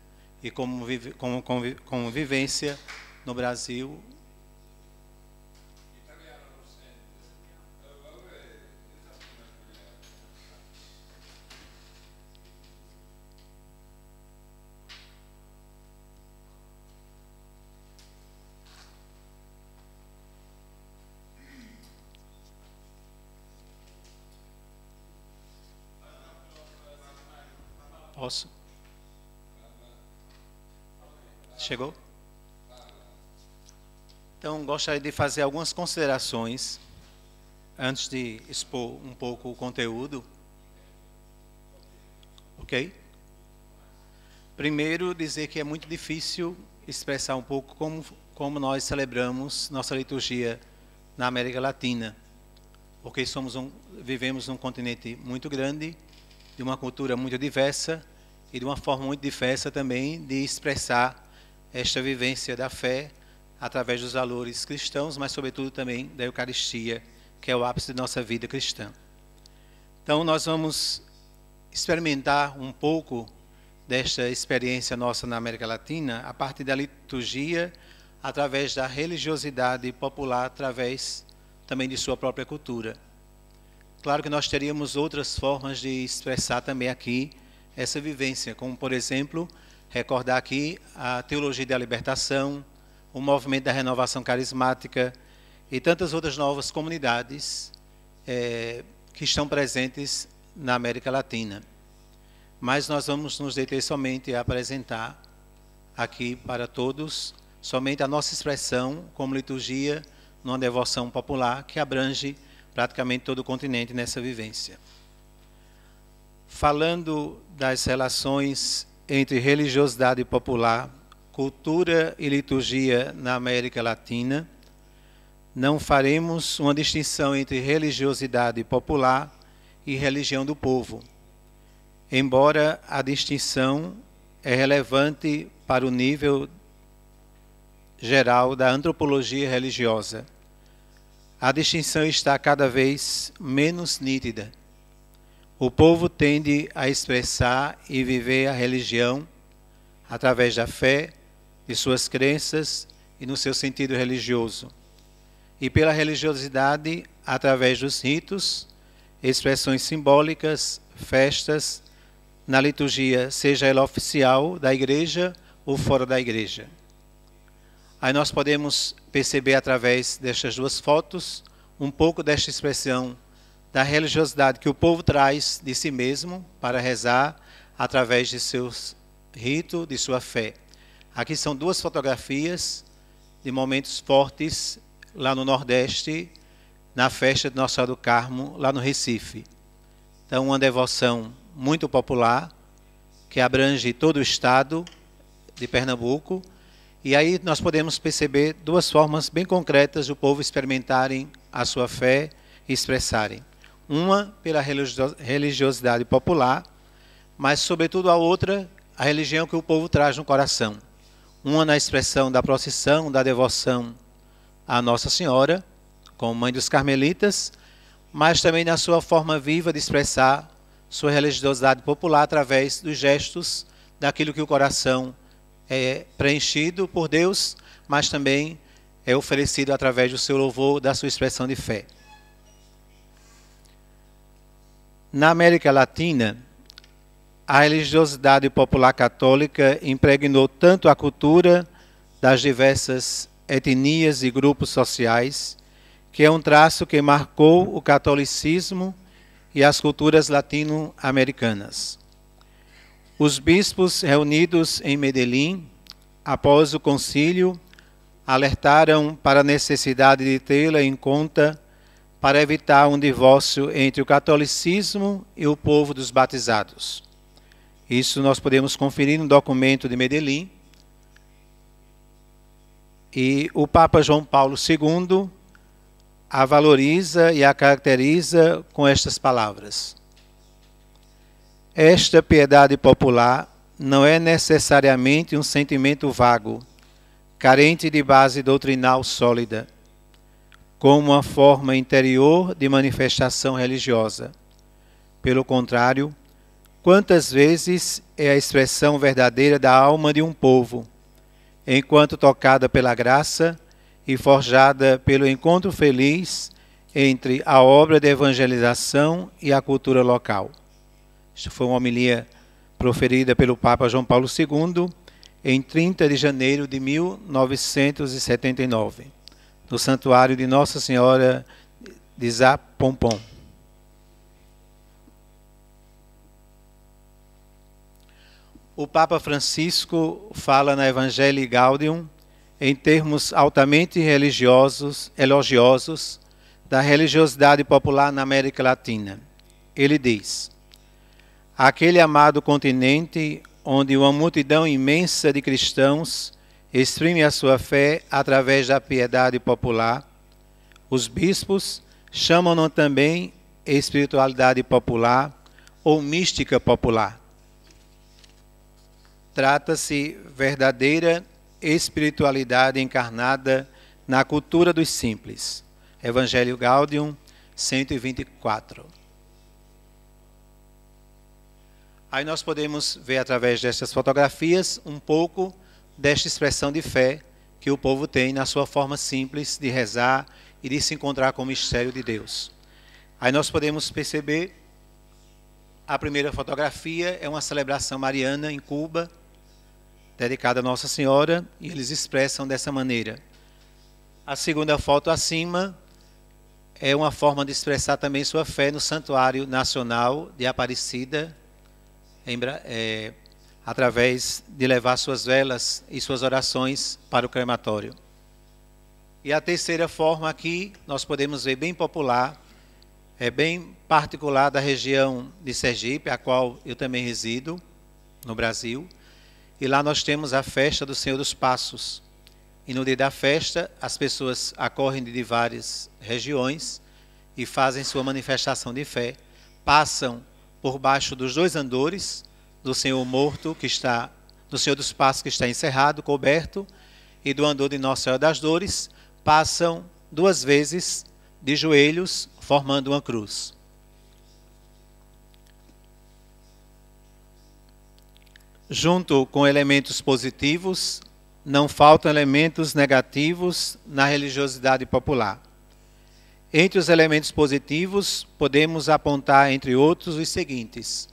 e como convivência no Brasil. Posso? Chegou? Então, gostaria de fazer algumas considerações antes de expor um pouco o conteúdo. Ok? Primeiro, dizer que é muito difícil expressar um pouco como nós celebramos nossa liturgia na América Latina, porque vivemos num continente muito grande, de uma cultura muito diversa e de uma forma muito diversa também de expressar esta vivência da fé através dos valores cristãos, mas sobretudo também da Eucaristia, que é o ápice de nossa vida cristã. Então nós vamos experimentar um pouco desta experiência nossa na América Latina a partir da liturgia, através da religiosidade popular, através também de sua própria cultura. Claro que nós teríamos outras formas de expressar também aqui essa vivência, como, por exemplo, recordar aqui a teologia da libertação, o movimento da renovação carismática e tantas outras novas comunidades que estão presentes na América Latina. Mas nós vamos nos deter somente a apresentar aqui para todos somente a nossa expressão como liturgia numa devoção popular que abrange praticamente todo o continente nessa vivência. Falando das relações entre religiosidade popular, cultura e liturgia na América Latina, não faremos uma distinção entre religiosidade popular e religião do povo, embora a distinção é relevante para o nível geral da antropologia religiosa. A distinção está cada vez menos nítida. O povo tende a expressar e viver a religião através da fé, de suas crenças e no seu sentido religioso. E pela religiosidade através dos ritos, expressões simbólicas, festas, na liturgia, seja ela oficial da igreja ou fora da igreja. Aí nós podemos perceber através destas duas fotos um pouco desta expressão da religiosidade que o povo traz de si mesmo para rezar através de seus ritos, de sua fé. Aqui são duas fotografias de momentos fortes lá no Nordeste, na festa de Nossa Senhora do Carmo, lá no Recife. Então, uma devoção muito popular, que abrange todo o estado de Pernambuco. E aí nós podemos perceber duas formas bem concretas do povo experimentarem a sua fé e expressarem. Uma pela religiosidade popular, mas sobretudo a outra, a religião que o povo traz no coração. Uma na expressão da procissão, da devoção à Nossa Senhora, como mãe dos carmelitas, mas também na sua forma viva de expressar sua religiosidade popular através dos gestos daquilo que o coração é preenchido por Deus, mas também é oferecido através do seu louvor, da sua expressão de fé. Na América Latina, a religiosidade popular católica impregnou tanto a cultura das diversas etnias e grupos sociais, que é um traço que marcou o catolicismo e as culturas latino-americanas. Os bispos reunidos em Medellín, após o concílio, alertaram para a necessidade de tê-la em conta para evitar um divórcio entre o catolicismo e o povo dos batizados. Isso nós podemos conferir no documento de Medellín. E o Papa João Paulo II a valoriza e a caracteriza com estas palavras: esta piedade popular não é necessariamente um sentimento vago, carente de base doutrinal sólida, como uma forma interior de manifestação religiosa. Pelo contrário, quantas vezes é a expressão verdadeira da alma de um povo, enquanto tocada pela graça e forjada pelo encontro feliz entre a obra de evangelização e a cultura local. Esta foi uma homilia proferida pelo Papa João Paulo II em 30 de janeiro de 1979, no Santuário de Nossa Senhora de Zapompom. O Papa Francisco fala na Evangelii Gaudium em termos altamente elogiosos da religiosidade popular na América Latina. Ele diz: aquele amado continente onde uma multidão imensa de cristãos exprime a sua fé através da piedade popular, os bispos chamam-no também espiritualidade popular ou mística popular. Trata-se verdadeira espiritualidade encarnada na cultura dos simples. Evangelii Gaudium 124. Aí nós podemos ver através destas fotografias um pouco desta expressão de fé que o povo tem na sua forma simples de rezar e de se encontrar com o mistério de Deus. Aí nós podemos perceber a primeira fotografia é uma celebração mariana em Cuba, dedicada a Nossa Senhora, e eles expressam dessa maneira. A segunda foto acima é uma forma de expressar também sua fé no Santuário Nacional de Aparecida, através de levar suas velas e suas orações para o crematório. E a terceira forma aqui, nós podemos ver bem popular, bem particular da região de Sergipe, a qual eu também resido, no Brasil. E lá nós temos a festa do Senhor dos Passos. E no dia da festa, as pessoas acorrem de várias regiões e fazem sua manifestação de fé, passam por baixo dos dois andores do Senhor morto, que está, do Senhor dos Passos, que está encerrado, coberto, e do andor de Nossa Senhora das Dores, passam duas vezes de joelhos, formando uma cruz. Junto com elementos positivos, não faltam elementos negativos na religiosidade popular. Entre os elementos positivos, podemos apontar, entre outros, os seguintes: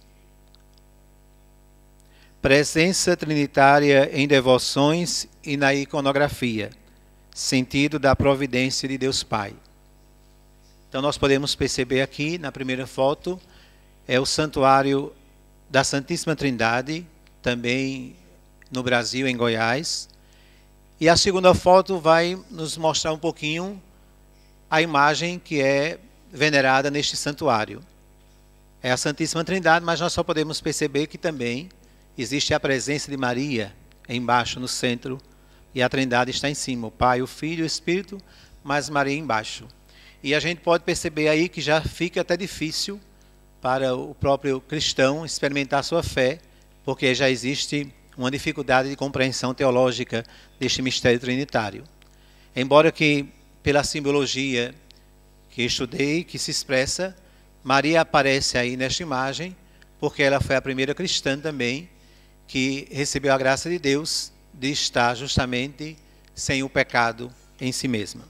presença trinitária em devoções e na iconografia, sentido da providência de Deus Pai. Então nós podemos perceber aqui, na primeira foto, é o Santuário da Santíssima Trindade, também no Brasil, em Goiás. E a segunda foto vai nos mostrar um pouquinho a imagem que é venerada neste santuário. É a Santíssima Trindade, mas nós só podemos perceber que também existe a presença de Maria embaixo, no centro, e a Trindade está em cima, o Pai, o Filho e o Espírito, mas Maria embaixo. E a gente pode perceber aí que já fica até difícil para o próprio cristão experimentar a sua fé, porque já existe uma dificuldade de compreensão teológica deste mistério trinitário. Embora que, pela simbologia que estudei, que se expressa, Maria aparece aí nesta imagem, porque ela foi a primeira cristã também que recebeu a graça de Deus de estar justamente sem o pecado em si mesma.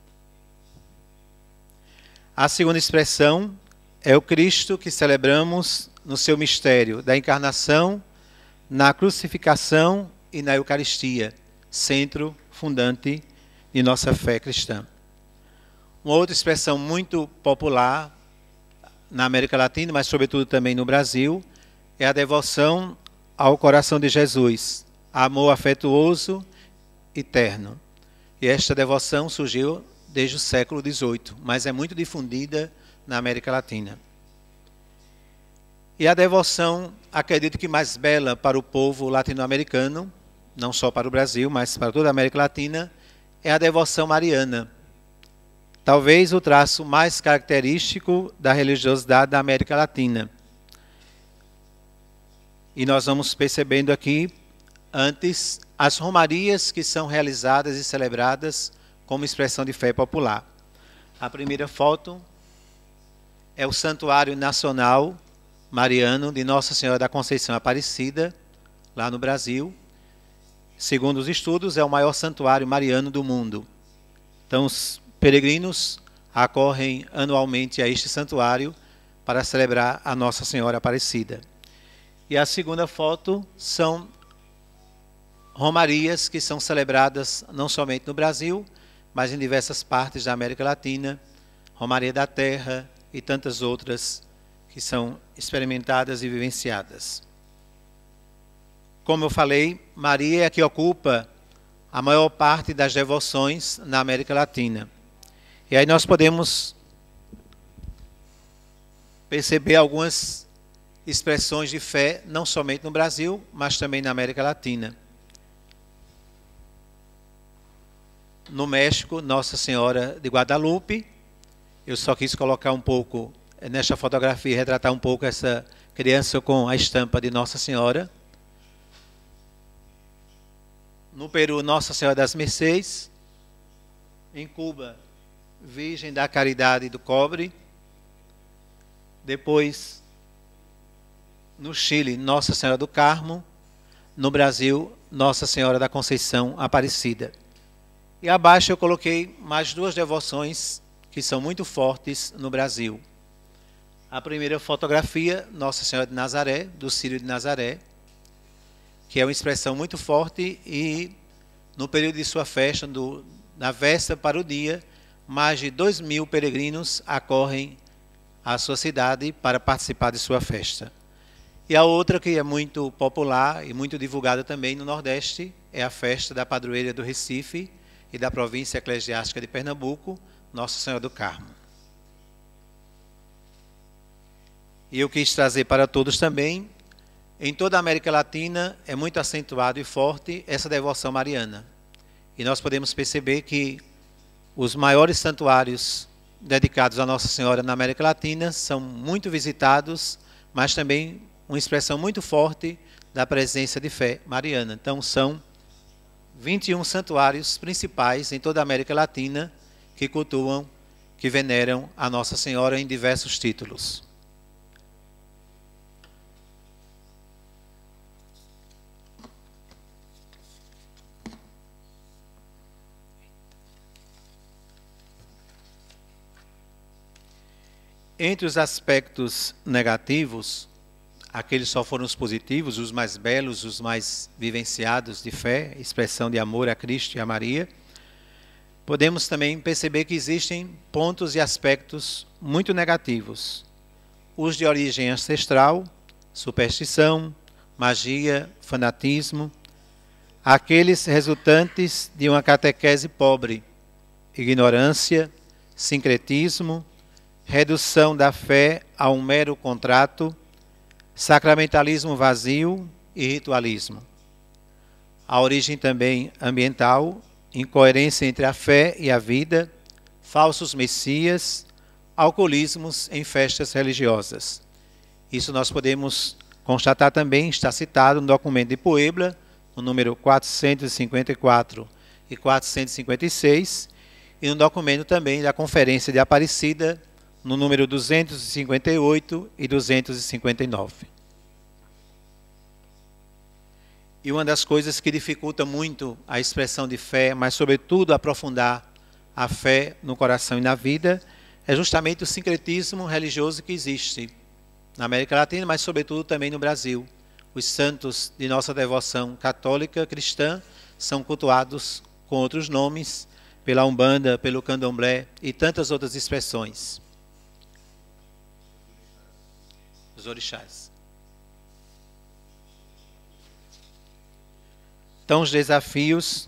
A segunda expressão é o Cristo que celebramos no seu mistério da encarnação, na crucificação e na Eucaristia, centro fundante de nossa fé cristã. Uma outra expressão muito popular na América Latina, mas sobretudo também no Brasil, é a devoção ao coração de Jesus, amor afetuoso e terno. E esta devoção surgiu desde o século XVIII, mas é muito difundida na América Latina. E a devoção, acredito que mais bela para o povo latino-americano, não só para o Brasil, mas para toda a América Latina, é a devoção mariana. Talvez o traço mais característico da religiosidade da América Latina. E nós vamos percebendo aqui, antes, as romarias que são realizadas e celebradas como expressão de fé popular. A primeira foto é o Santuário Nacional mariano de Nossa Senhora da Conceição Aparecida, lá no Brasil. Segundo os estudos, é o maior santuário mariano do mundo. Então, os peregrinos acorrem anualmente a este santuário para celebrar a Nossa Senhora Aparecida. E a segunda foto são romarias que são celebradas não somente no Brasil, mas em diversas partes da América Latina, Romaria da Terra e tantas outras que são experimentadas e vivenciadas. Como eu falei, Maria é a que ocupa a maior parte das devoções na América Latina. E aí nós podemos perceber algumas expressões de fé, não somente no Brasil, mas também na América Latina. No México, Nossa Senhora de Guadalupe. Eu só quis colocar um pouco, nesta fotografia, retratar um pouco essa criança com a estampa de Nossa Senhora. No Peru, Nossa Senhora das Mercês. Em Cuba, Virgem da Caridade do Cobre. Depois, no Chile, Nossa Senhora do Carmo. No Brasil, Nossa Senhora da Conceição Aparecida. E abaixo eu coloquei mais duas devoções que são muito fortes no Brasil. A primeira fotografia, Nossa Senhora de Nazaré, do Círio de Nazaré, que é uma expressão muito forte e no período de sua festa, na véspera para o dia, mais de 2.000 peregrinos acorrem à sua cidade para participar de sua festa. E a outra que é muito popular e muito divulgada também no Nordeste é a festa da padroeira do Recife e da província eclesiástica de Pernambuco, Nossa Senhora do Carmo. E eu quis trazer para todos também, em toda a América Latina é muito acentuado e forte essa devoção mariana. E nós podemos perceber que os maiores santuários dedicados a Nossa Senhora na América Latina são muito visitados, mas também uma expressão muito forte da presença de fé mariana. Então são 21 santuários principais em toda a América Latina que cultuam, que veneram a Nossa Senhora em diversos títulos. Entre os aspectos negativos, aqueles só foram os positivos, os mais belos, os mais vivenciados de fé, expressão de amor a Cristo e a Maria. Podemos também perceber que existem pontos e aspectos muito negativos. Os de origem ancestral, superstição, magia, fanatismo. Aqueles resultantes de uma catequese pobre, ignorância, sincretismo, redução da fé a um mero contrato, sacramentalismo vazio e ritualismo. A origem também ambiental, incoerência entre a fé e a vida, falsos messias, alcoolismos em festas religiosas. Isso nós podemos constatar também, está citado no documento de Puebla, no número 454 e 456, e no documento também da Conferência de Aparecida, no número 258 e 259. E uma das coisas que dificulta muito a expressão de fé, mas sobretudo aprofundar a fé no coração e na vida, é justamente o sincretismo religioso que existe na América Latina, mas sobretudo também no Brasil. Os santos de nossa devoção católica cristã são cultuados com outros nomes, pela Umbanda, pelo Candomblé e tantas outras expressões. Os orixás. Então, os desafios,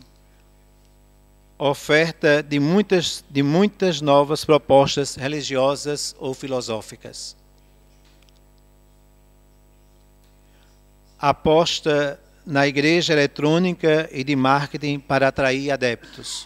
oferta de muitas novas propostas religiosas ou filosóficas. Aposta na igreja eletrônica e de marketing para atrair adeptos.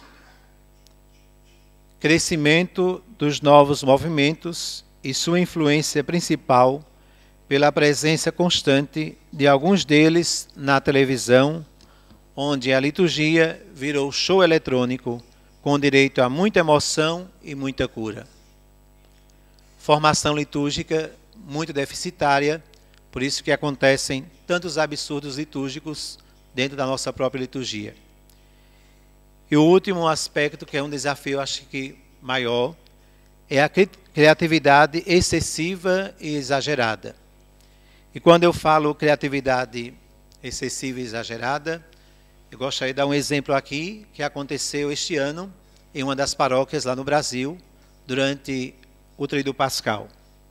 Crescimento dos novos movimentos e sua influência principal pela presença constante de alguns deles na televisão, onde a liturgia virou show eletrônico com direito a muita emoção e muita cura. Formação litúrgica muito deficitária, por isso que acontecem tantos absurdos litúrgicos dentro da nossa própria liturgia. E o último aspecto, que é um desafio, acho que maior, é a criatividade excessiva e exagerada. E quando eu falo criatividade excessiva e exagerada, eu gostaria de dar um exemplo aqui que aconteceu este ano em uma das paróquias lá no Brasil, durante o Tríduo Pascal.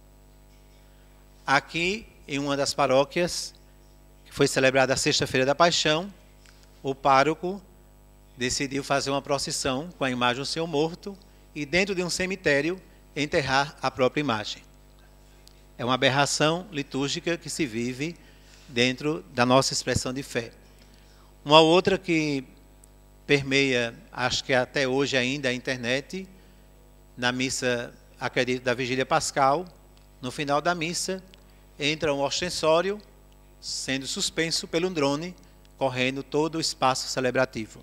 Aqui, em uma das paróquias, que foi celebrada a Sexta-feira da Paixão, o pároco decidiu fazer uma procissão com a imagem do Senhor morto e dentro de um cemitério enterrar a própria imagem. É uma aberração litúrgica que se vive dentro da nossa expressão de fé. Uma outra que permeia, acho que até hoje ainda, a internet, na missa, acredito, da Vigília Pascal, no final da missa, entra um ostensório, sendo suspenso pelo drone, correndo todo o espaço celebrativo.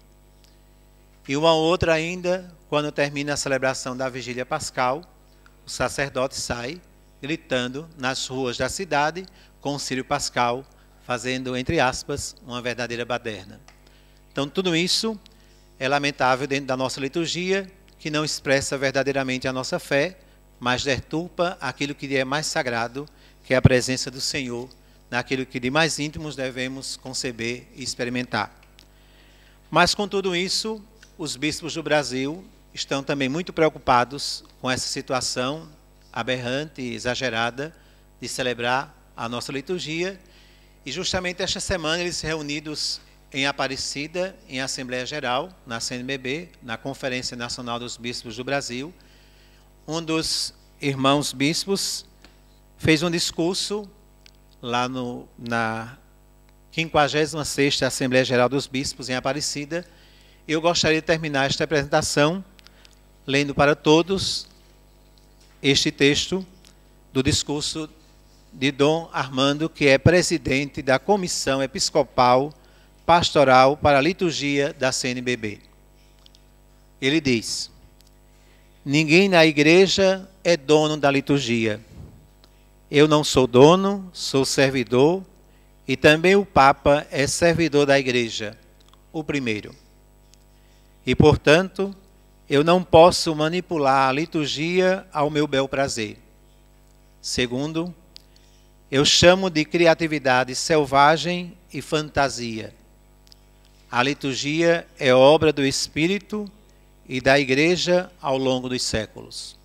E uma outra ainda, quando termina a celebração da Vigília Pascal, o sacerdote sai gritando nas ruas da cidade com o Círio Pascal, fazendo, entre aspas, uma verdadeira baderna. Então, tudo isso é lamentável dentro da nossa liturgia, que não expressa verdadeiramente a nossa fé, mas deturpa aquilo que é mais sagrado, que é a presença do Senhor, naquilo que de mais íntimos devemos conceber e experimentar. Mas, com tudo isso, os bispos do Brasil estão também muito preocupados com essa situação aberrante e exagerada de celebrar a nossa liturgia. E justamente esta semana eles reunidos em Aparecida, em Assembleia Geral, na CNBB, na Conferência Nacional dos Bispos do Brasil, um dos irmãos bispos fez um discurso lá na 56ª Assembleia Geral dos Bispos em Aparecida. Eu gostaria de terminar esta apresentação lendo para todos este texto do discurso de Dom Armando, que é presidente da Comissão Episcopal Pastoral para a Liturgia da CNBB. Ele diz: ninguém na igreja é dono da liturgia. Eu não sou dono, sou servidor, e também o Papa é servidor da igreja, o primeiro. E, portanto, eu não posso manipular a liturgia ao meu bel prazer. Segundo, eu chamo de criatividade selvagem e fantasia. A liturgia é obra do Espírito e da Igreja ao longo dos séculos.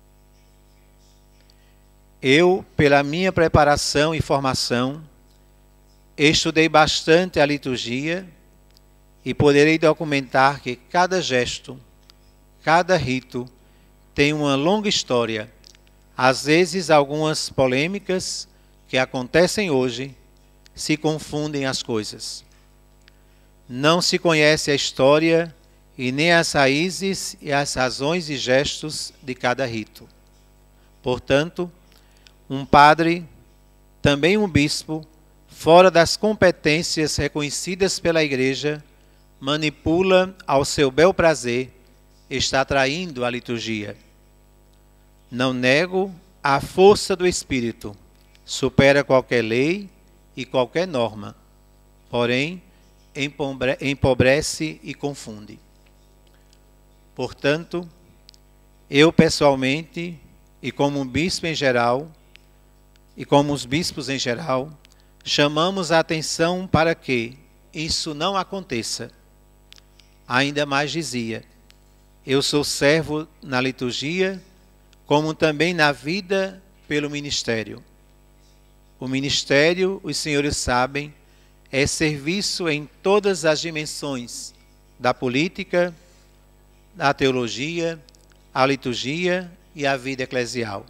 Eu, pela minha preparação e formação, estudei bastante a liturgia e poderei documentar que cada gesto, cada rito tem uma longa história, às vezes algumas polêmicas que acontecem hoje se confundem as coisas. Não se conhece a história e nem as raízes e as razões e gestos de cada rito. Portanto, um padre, também um bispo, fora das competências reconhecidas pela Igreja, manipula ao seu bel prazer, está traindo a liturgia. Não nego a força do Espírito, supera qualquer lei e qualquer norma, porém empobrece e confunde. Portanto, eu pessoalmente, e como um bispo em geral, e como os bispos em geral, chamamos a atenção para que isso não aconteça. Ainda mais dizia: eu sou servo na liturgia, como também na vida pelo ministério. O ministério, os senhores sabem, é serviço em todas as dimensões da política, da teologia, a liturgia e a vida eclesial.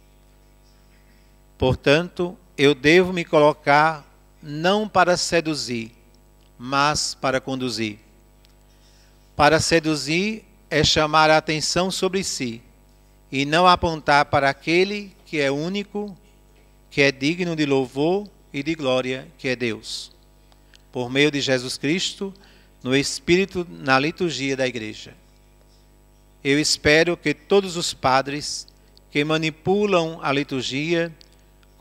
Portanto, eu devo me colocar não para seduzir, mas para conduzir. Para seduzir é chamar a atenção sobre si e não apontar para aquele que é único, que é digno de louvor e de glória, que é Deus. Por meio de Jesus Cristo, no Espírito, na liturgia da Igreja. Eu espero que todos os padres que manipulam a liturgia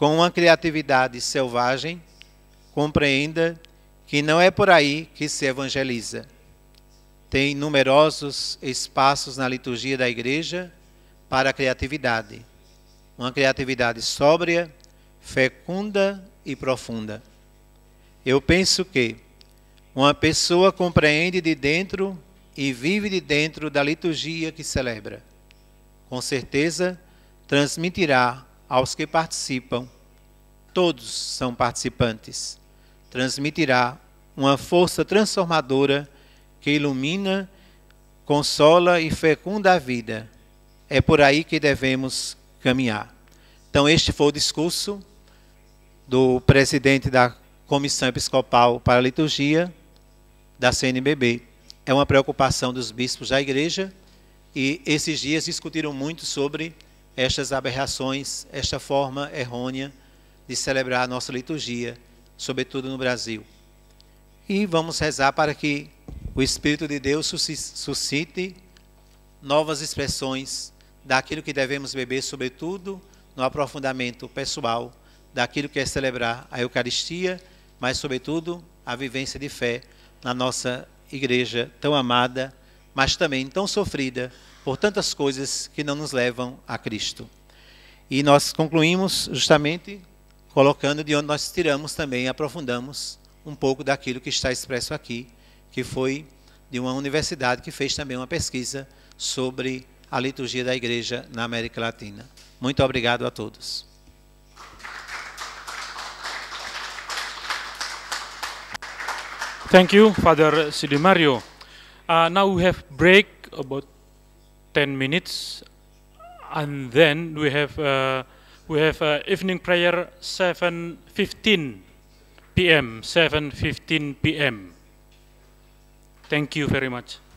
com uma criatividade selvagem, compreenda que não é por aí que se evangeliza. Tem numerosos espaços na liturgia da igreja para a criatividade. Uma criatividade sóbria, fecunda e profunda. Eu penso que uma pessoa compreende de dentro e vive de dentro da liturgia que celebra. Com certeza, transmitirá aos que participam, todos são participantes, transmitirá uma força transformadora que ilumina, consola e fecunda a vida. É por aí que devemos caminhar. Então, este foi o discurso do presidente da Comissão Episcopal para a Liturgia da CNBB. É uma preocupação dos bispos da igreja e esses dias discutiram muito sobre estas aberrações, esta forma errônea de celebrar a nossa liturgia, sobretudo no Brasil. E vamos rezar para que o Espírito de Deus suscite novas expressões daquilo que devemos beber, sobretudo no aprofundamento pessoal, daquilo que é celebrar a Eucaristia, mas sobretudo a vivência de fé na nossa igreja tão amada, mas também tão sofrida por tantas coisas que não nos levam a Cristo. E nós concluímos justamente colocando de onde nós tiramos também, aprofundamos um pouco daquilo que está expresso aqui, que foi de uma universidade que fez também uma pesquisa sobre a liturgia da igreja na América Latina. Muito obrigado a todos.
Thank you, Father Sidimario. Now we have break about 10 minutes, and then we have evening prayer 7:15 p.m. 7:15 p.m. Thank you very much.